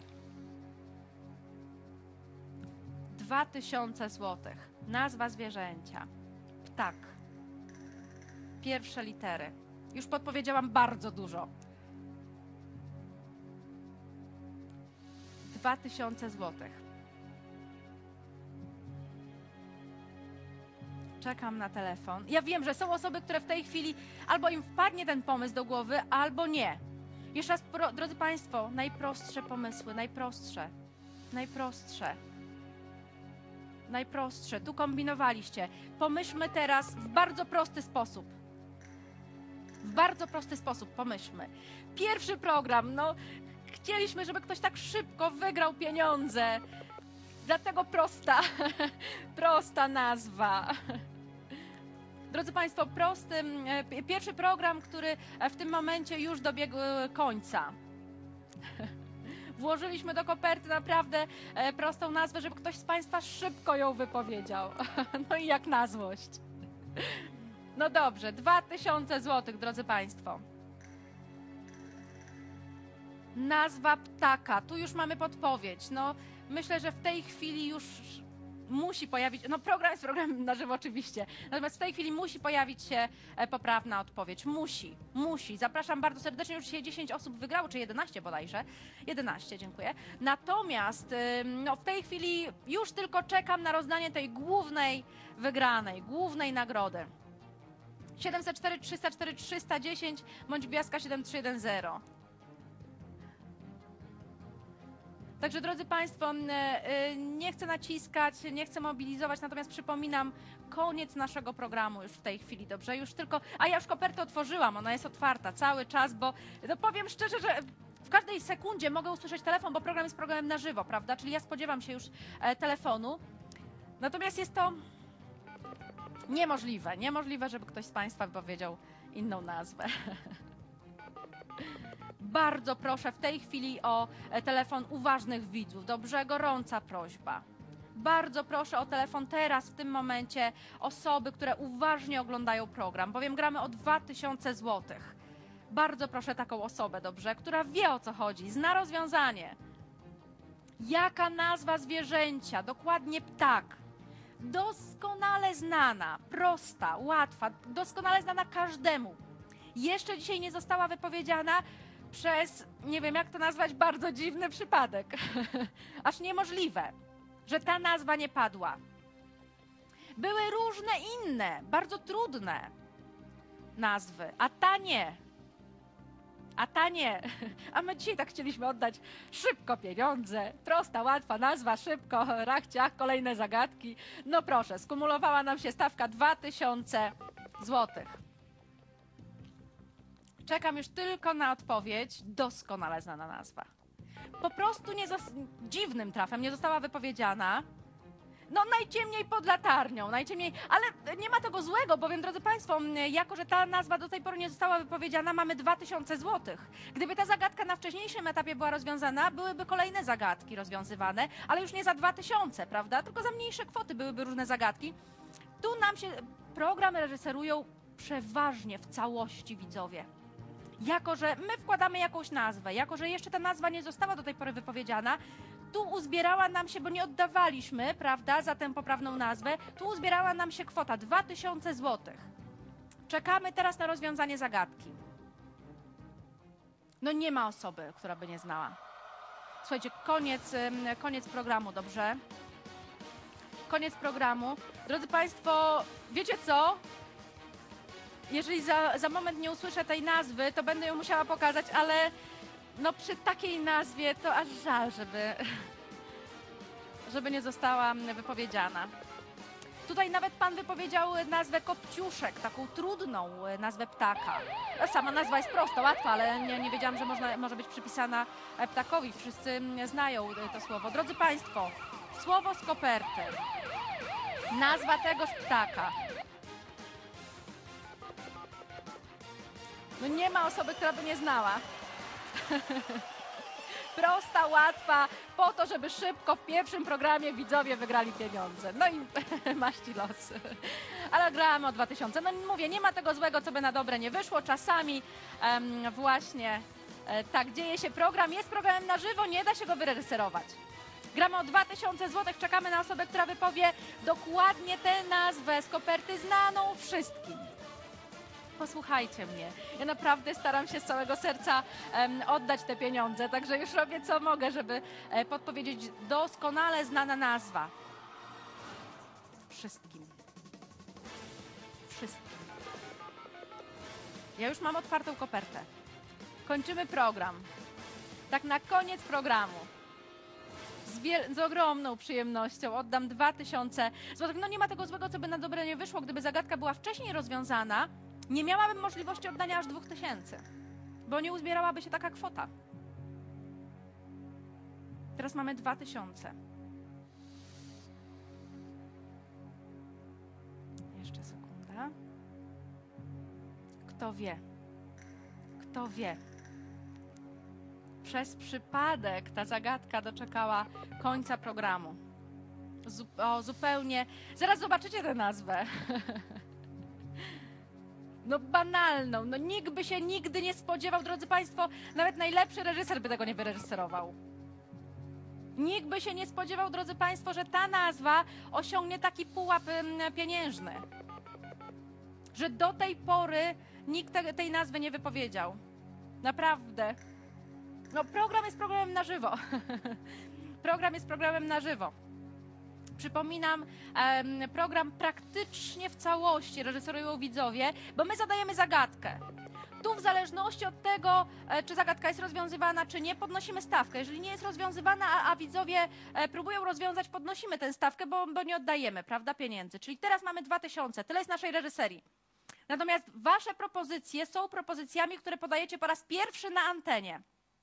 Dwa tysiące złotych. Nazwa zwierzęcia. Ptak. Pierwsze litery. Już podpowiedziałam bardzo dużo. Dwa tysiące złotych. Czekam na telefon. Ja wiem, że są osoby, które w tej chwili albo im wpadnie ten pomysł do głowy, albo nie. Jeszcze raz, pro, drodzy Państwo, najprostsze pomysły, najprostsze. Najprostsze. Najprostsze. Tu kombinowaliście. Pomyślmy teraz w bardzo prosty sposób. W bardzo prosty sposób pomyślmy. Pierwszy program, no chcieliśmy, żeby ktoś tak szybko wygrał pieniądze. Dlatego prosta, prosta nazwa. Drodzy Państwo, prosty, e, pierwszy program, który w tym momencie już dobiegł końca. Włożyliśmy do koperty naprawdę e, prostą nazwę, żeby ktoś z Państwa szybko ją wypowiedział. No i jak na złość. No dobrze, dwa tysiące złotych, drodzy Państwo. Nazwa ptaka. Tu już mamy podpowiedź. No, myślę, że w tej chwili już musi pojawić... No program jest programem na żywo oczywiście. Natomiast w tej chwili musi pojawić się e, poprawna odpowiedź. Musi, musi. Zapraszam bardzo serdecznie. Już dzisiaj dziesięć osób wygrało, czy jedenaście bodajże. jedenaście, dziękuję. Natomiast y, no, w tej chwili już tylko czekam na rozdanie tej głównej wygranej, głównej nagrody. siedemset cztery, trzysta cztery, trzysta dziesięć bądź gwiazdka siedem trzy jeden zero. Także, drodzy Państwo, nie chcę naciskać, nie chcę mobilizować, natomiast przypominam, koniec naszego programu już w tej chwili, dobrze? Już tylko, a ja już kopertę otworzyłam, ona jest otwarta cały czas, bo no powiem szczerze, że w każdej sekundzie mogę usłyszeć telefon, bo program jest programem na żywo, prawda? Czyli ja spodziewam się już e, telefonu. Natomiast jest to niemożliwe, niemożliwe, żeby ktoś z Państwa wypowiedział inną nazwę. Bardzo proszę w tej chwili o telefon uważnych widzów. Dobrze? Gorąca prośba. Bardzo proszę o telefon teraz, w tym momencie, osoby, które uważnie oglądają program, bowiem gramy o dwa tysiące złotych. Bardzo proszę taką osobę, dobrze? Która wie, o co chodzi, zna rozwiązanie. Jaka nazwa zwierzęcia? Dokładnie ptak. Doskonale znana, prosta, łatwa, doskonale znana każdemu. Jeszcze dzisiaj nie została wypowiedziana przez, nie wiem jak to nazwać, bardzo dziwny przypadek. Aż niemożliwe, że ta nazwa nie padła. Były różne inne, bardzo trudne nazwy, a ta nie. A ta nie. A my dzisiaj tak chcieliśmy oddać szybko pieniądze. Prosta, łatwa nazwa, szybko, rachciach, kolejne zagadki. No proszę, skumulowała nam się stawka dwa tysiące złotych. Czekam już tylko na odpowiedź. Doskonale znana nazwa. Po prostu nie dziwnym trafem nie została wypowiedziana. No najciemniej pod latarnią, najciemniej, ale nie ma tego złego, bowiem, drodzy Państwo, jako że ta nazwa do tej pory nie została wypowiedziana, mamy dwa tysiące złotych. Gdyby ta zagadka na wcześniejszym etapie była rozwiązana, byłyby kolejne zagadki rozwiązywane, ale już nie za dwa tysiące, prawda? Tylko za mniejsze kwoty byłyby różne zagadki. Tu nam się programy reżyserują przeważnie w całości, widzowie. Jako że my wkładamy jakąś nazwę, jako że jeszcze ta nazwa nie została do tej pory wypowiedziana, tu uzbierała nam się, bo nie oddawaliśmy, prawda, za tę poprawną nazwę, tu uzbierała nam się kwota dwa tysiące złotych. Czekamy teraz na rozwiązanie zagadki. No nie ma osoby, która by nie znała. Słuchajcie, koniec, koniec programu, dobrze? Koniec programu. Drodzy Państwo, wiecie co? Jeżeli za, za moment nie usłyszę tej nazwy, to będę ją musiała pokazać, ale no przy takiej nazwie to aż żal, żeby, żeby nie została wypowiedziana. Tutaj nawet pan wypowiedział nazwę Kopciuszek, taką trudną nazwę ptaka. Sama nazwa jest prosta, łatwa, ale nie, nie wiedziałam, że można, może być przypisana ptakowi. Wszyscy znają to słowo. Drodzy Państwo, słowo z koperty. Nazwa tegoż ptaka. No nie ma osoby, która by nie znała. Prosta, łatwa, po to, żeby szybko w pierwszym programie widzowie wygrali pieniądze. No i maści los. Ale gramy o dwa tysiące. No mówię, nie ma tego złego, co by na dobre nie wyszło. Czasami em, właśnie e, tak dzieje się. Program jest programem na żywo, nie da się go wyreżyserować. Gramy o dwa tysiące złotych, czekamy na osobę, która wypowie dokładnie tę nazwę z koperty znaną wszystkim. Posłuchajcie mnie. Ja naprawdę staram się z całego serca em, oddać te pieniądze, także już robię co mogę, żeby e, podpowiedzieć doskonale znana nazwa. Wszystkim. Wszystkim. Ja już mam otwartą kopertę. Kończymy program. Tak na koniec programu. Z, wiel- z ogromną przyjemnością oddam dwa tysiące złotych. No nie ma tego złego, co by na dobre nie wyszło. Gdyby zagadka była wcześniej rozwiązana, nie miałabym możliwości oddania aż dwóch tysięcy, bo nie uzbierałaby się taka kwota. Teraz mamy dwa tysiące. Jeszcze sekunda. Kto wie? Kto wie? Przez przypadek ta zagadka doczekała końca programu. Zu- o, zupełnie... Zaraz zobaczycie tę nazwę. No banalną, no nikt by się nigdy nie spodziewał, drodzy Państwo, nawet najlepszy reżyser by tego nie wyreżyserował. Nikt by się nie spodziewał, drodzy Państwo, że ta nazwa osiągnie taki pułap ym, pieniężny. Że do tej pory nikt te, tej nazwy nie wypowiedział. Naprawdę. No program jest programem na żywo. Program jest programem na żywo. Przypominam, em, program praktycznie w całości reżyserują widzowie, bo my zadajemy zagadkę. Tu w zależności od tego, e, czy zagadka jest rozwiązywana, czy nie, podnosimy stawkę. Jeżeli nie jest rozwiązywana, a, a widzowie e, próbują rozwiązać, podnosimy tę stawkę, bo, bo nie oddajemy, prawda, pieniędzy. Czyli teraz mamy dwa tysiące, tyle jest naszej reżyserii. Natomiast wasze propozycje są propozycjami, które podajecie po raz pierwszy na antenie.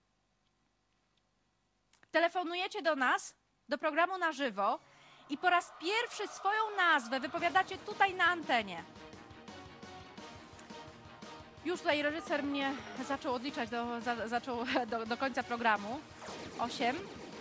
Telefonujecie do nas, do programu na żywo, i po raz pierwszy swoją nazwę wypowiadacie tutaj na antenie. Już tutaj reżyser mnie zaczął odliczać do, za, zaczął do, do końca programu. Osiem.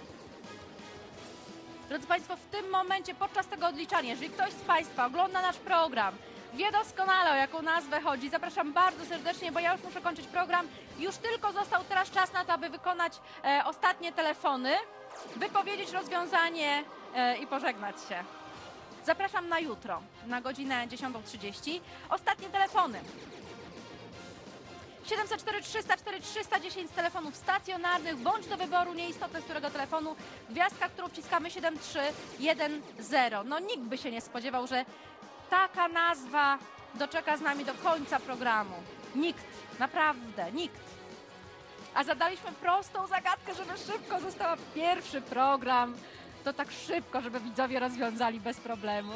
Drodzy Państwo, w tym momencie, podczas tego odliczania, jeżeli ktoś z Państwa ogląda nasz program, wie doskonale, o jaką nazwę chodzi, zapraszam bardzo serdecznie, bo ja już muszę kończyć program. Już tylko został teraz czas na to, aby wykonać e, ostatnie telefony, wypowiedzieć rozwiązanie e, i pożegnać się. Zapraszam na jutro, na godzinę dziesiątą trzydzieści. Ostatnie telefony. siedemset cztery trzysta cztery trzysta dziesięć z telefonów stacjonarnych, bądź do wyboru, nieistotne z którego telefonu, gwiazdka, którą wciskamy siedem trzy jeden zero. No nikt by się nie spodziewał, że taka nazwa doczeka z nami do końca programu. Nikt, naprawdę, nikt. A zadaliśmy prostą zagadkę, żeby szybko została pierwszy program. To tak szybko, żeby widzowie rozwiązali bez problemu.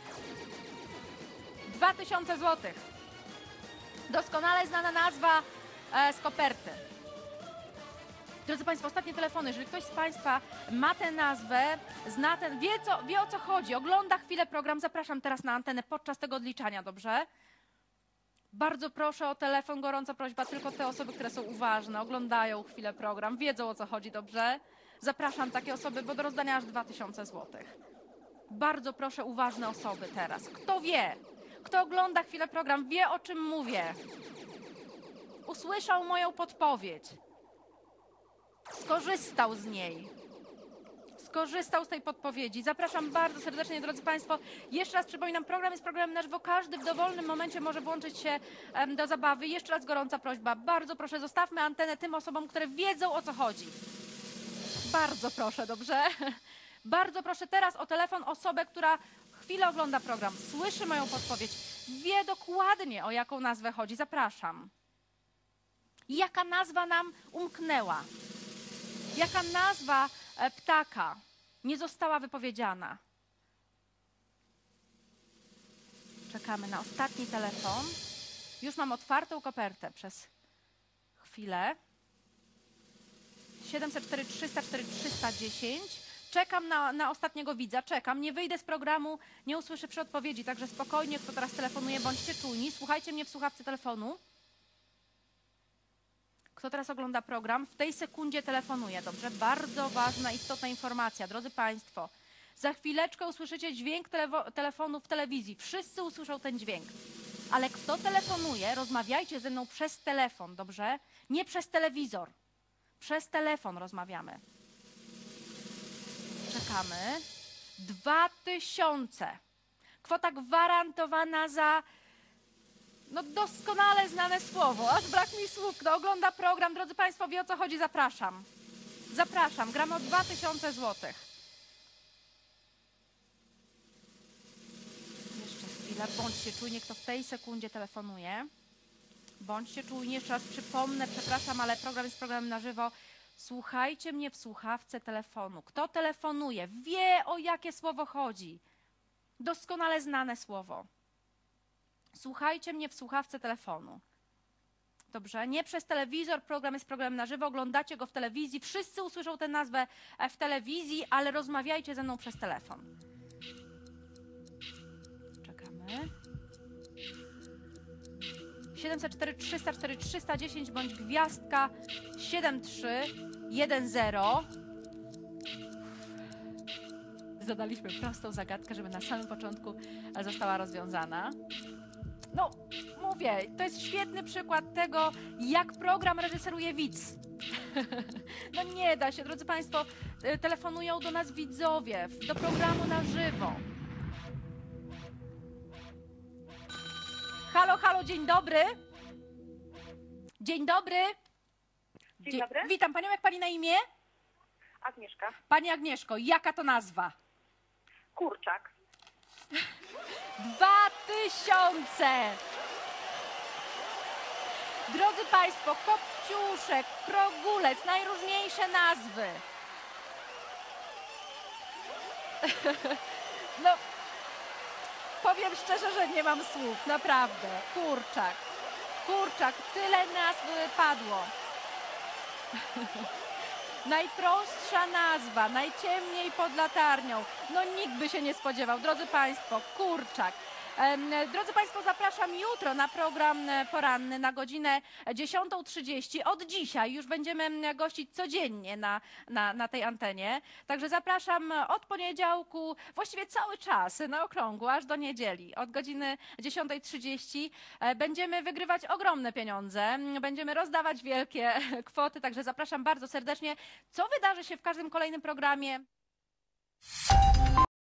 Dwa tysiące złotych. Doskonale znana nazwa e, z koperty. Drodzy Państwo, ostatnie telefony. Jeżeli ktoś z Państwa ma tę nazwę, zna ten, wie, co, wie o co chodzi, ogląda chwilę program, zapraszam teraz na antenę podczas tego odliczania, dobrze? Bardzo proszę o telefon, gorąca prośba, tylko te osoby, które są uważne, oglądają chwilę program, wiedzą o co chodzi, dobrze? Zapraszam takie osoby, bo do rozdania aż dwa tysiące złotych. Bardzo proszę uważne osoby teraz. Kto wie, kto ogląda chwilę program, wie o czym mówię. Usłyszał moją podpowiedź. Skorzystał z niej. Skorzystał z tej podpowiedzi. Zapraszam bardzo serdecznie, drodzy Państwo. Jeszcze raz przypominam, program jest programem na żywo. Każdy w dowolnym momencie może włączyć się em, do zabawy. Jeszcze raz gorąca prośba. Bardzo proszę, zostawmy antenę tym osobom, które wiedzą, o co chodzi. Bardzo proszę, dobrze? Bardzo proszę teraz o telefon osobę, która chwilę ogląda program, słyszy moją podpowiedź, wie dokładnie, o jaką nazwę chodzi. Zapraszam. Jaka nazwa nam umknęła? Jaka nazwa e, ptaka nie została wypowiedziana? Czekamy na ostatni telefon. Już mam otwartą kopertę przez chwilę. siedemset cztery trzysta cztery trzysta dziesięć. Czekam na, na ostatniego widza, czekam. Nie wyjdę z programu, nie usłyszę przy odpowiedzi, także spokojnie, kto teraz telefonuje, bądźcie czujni. Słuchajcie mnie w słuchawce telefonu. Kto teraz ogląda program, w tej sekundzie telefonuje, dobrze? Bardzo ważna, istotna informacja, drodzy Państwo. Za chwileczkę usłyszycie dźwięk telefonu w telewizji. Wszyscy usłyszą ten dźwięk. Ale kto telefonuje, rozmawiajcie ze mną przez telefon, dobrze? Nie przez telewizor. Przez telefon rozmawiamy. Czekamy. Dwa tysiące. Kwota gwarantowana za... No doskonale znane słowo, aż brak mi słów. Kto ogląda program, drodzy Państwo, wie o co chodzi, zapraszam. Zapraszam, gramy o dwa tysiące złotych. Jeszcze chwilę, bądźcie czujni, kto w tej sekundzie telefonuje. Bądźcie czujni, jeszcze raz przypomnę, przepraszam, ale program jest programem na żywo. Słuchajcie mnie w słuchawce telefonu. Kto telefonuje, wie o jakie słowo chodzi. Doskonale znane słowo. Słuchajcie mnie w słuchawce telefonu. Dobrze? Nie przez telewizor, program jest programem na żywo, oglądacie go w telewizji, wszyscy usłyszą tę nazwę w telewizji, ale rozmawiajcie ze mną przez telefon. Czekamy. siedem zero cztery trzysta cztery trzysta dziesięć bądź gwiazdka siedem trzy jeden zero. Zadaliśmy prostą zagadkę, żeby na samym początku została rozwiązana. No, mówię, to jest świetny przykład tego, jak program reżyseruje widz. No nie da się, drodzy Państwo, telefonują do nas widzowie, do programu na żywo. Halo, halo, dzień dobry. Dzień dobry. Dzień dobry. Witam Panią, jak Pani na imię? Agnieszka. Pani Agnieszko, jaka to nazwa? Kurczak. Dwa tysiące! Drodzy Państwo, Kopciuszek, Krogulec, najróżniejsze nazwy. No, powiem szczerze, że nie mam słów, naprawdę. Kurczak, kurczak, tyle nazw padło. Najprostsza nazwa, najciemniej pod latarnią. No nikt by się nie spodziewał. Drodzy Państwo, kurczak. Drodzy Państwo, zapraszam jutro na program poranny na godzinę dziesiątą trzydzieści. Od dzisiaj już będziemy gościć codziennie na, na, na tej antenie. Także zapraszam od poniedziałku, właściwie cały czas na okrągło, aż do niedzieli. Od godziny dziesiątej trzydzieści będziemy wygrywać ogromne pieniądze. Będziemy rozdawać wielkie kwoty, także zapraszam bardzo serdecznie. Co wydarzy się w każdym kolejnym programie?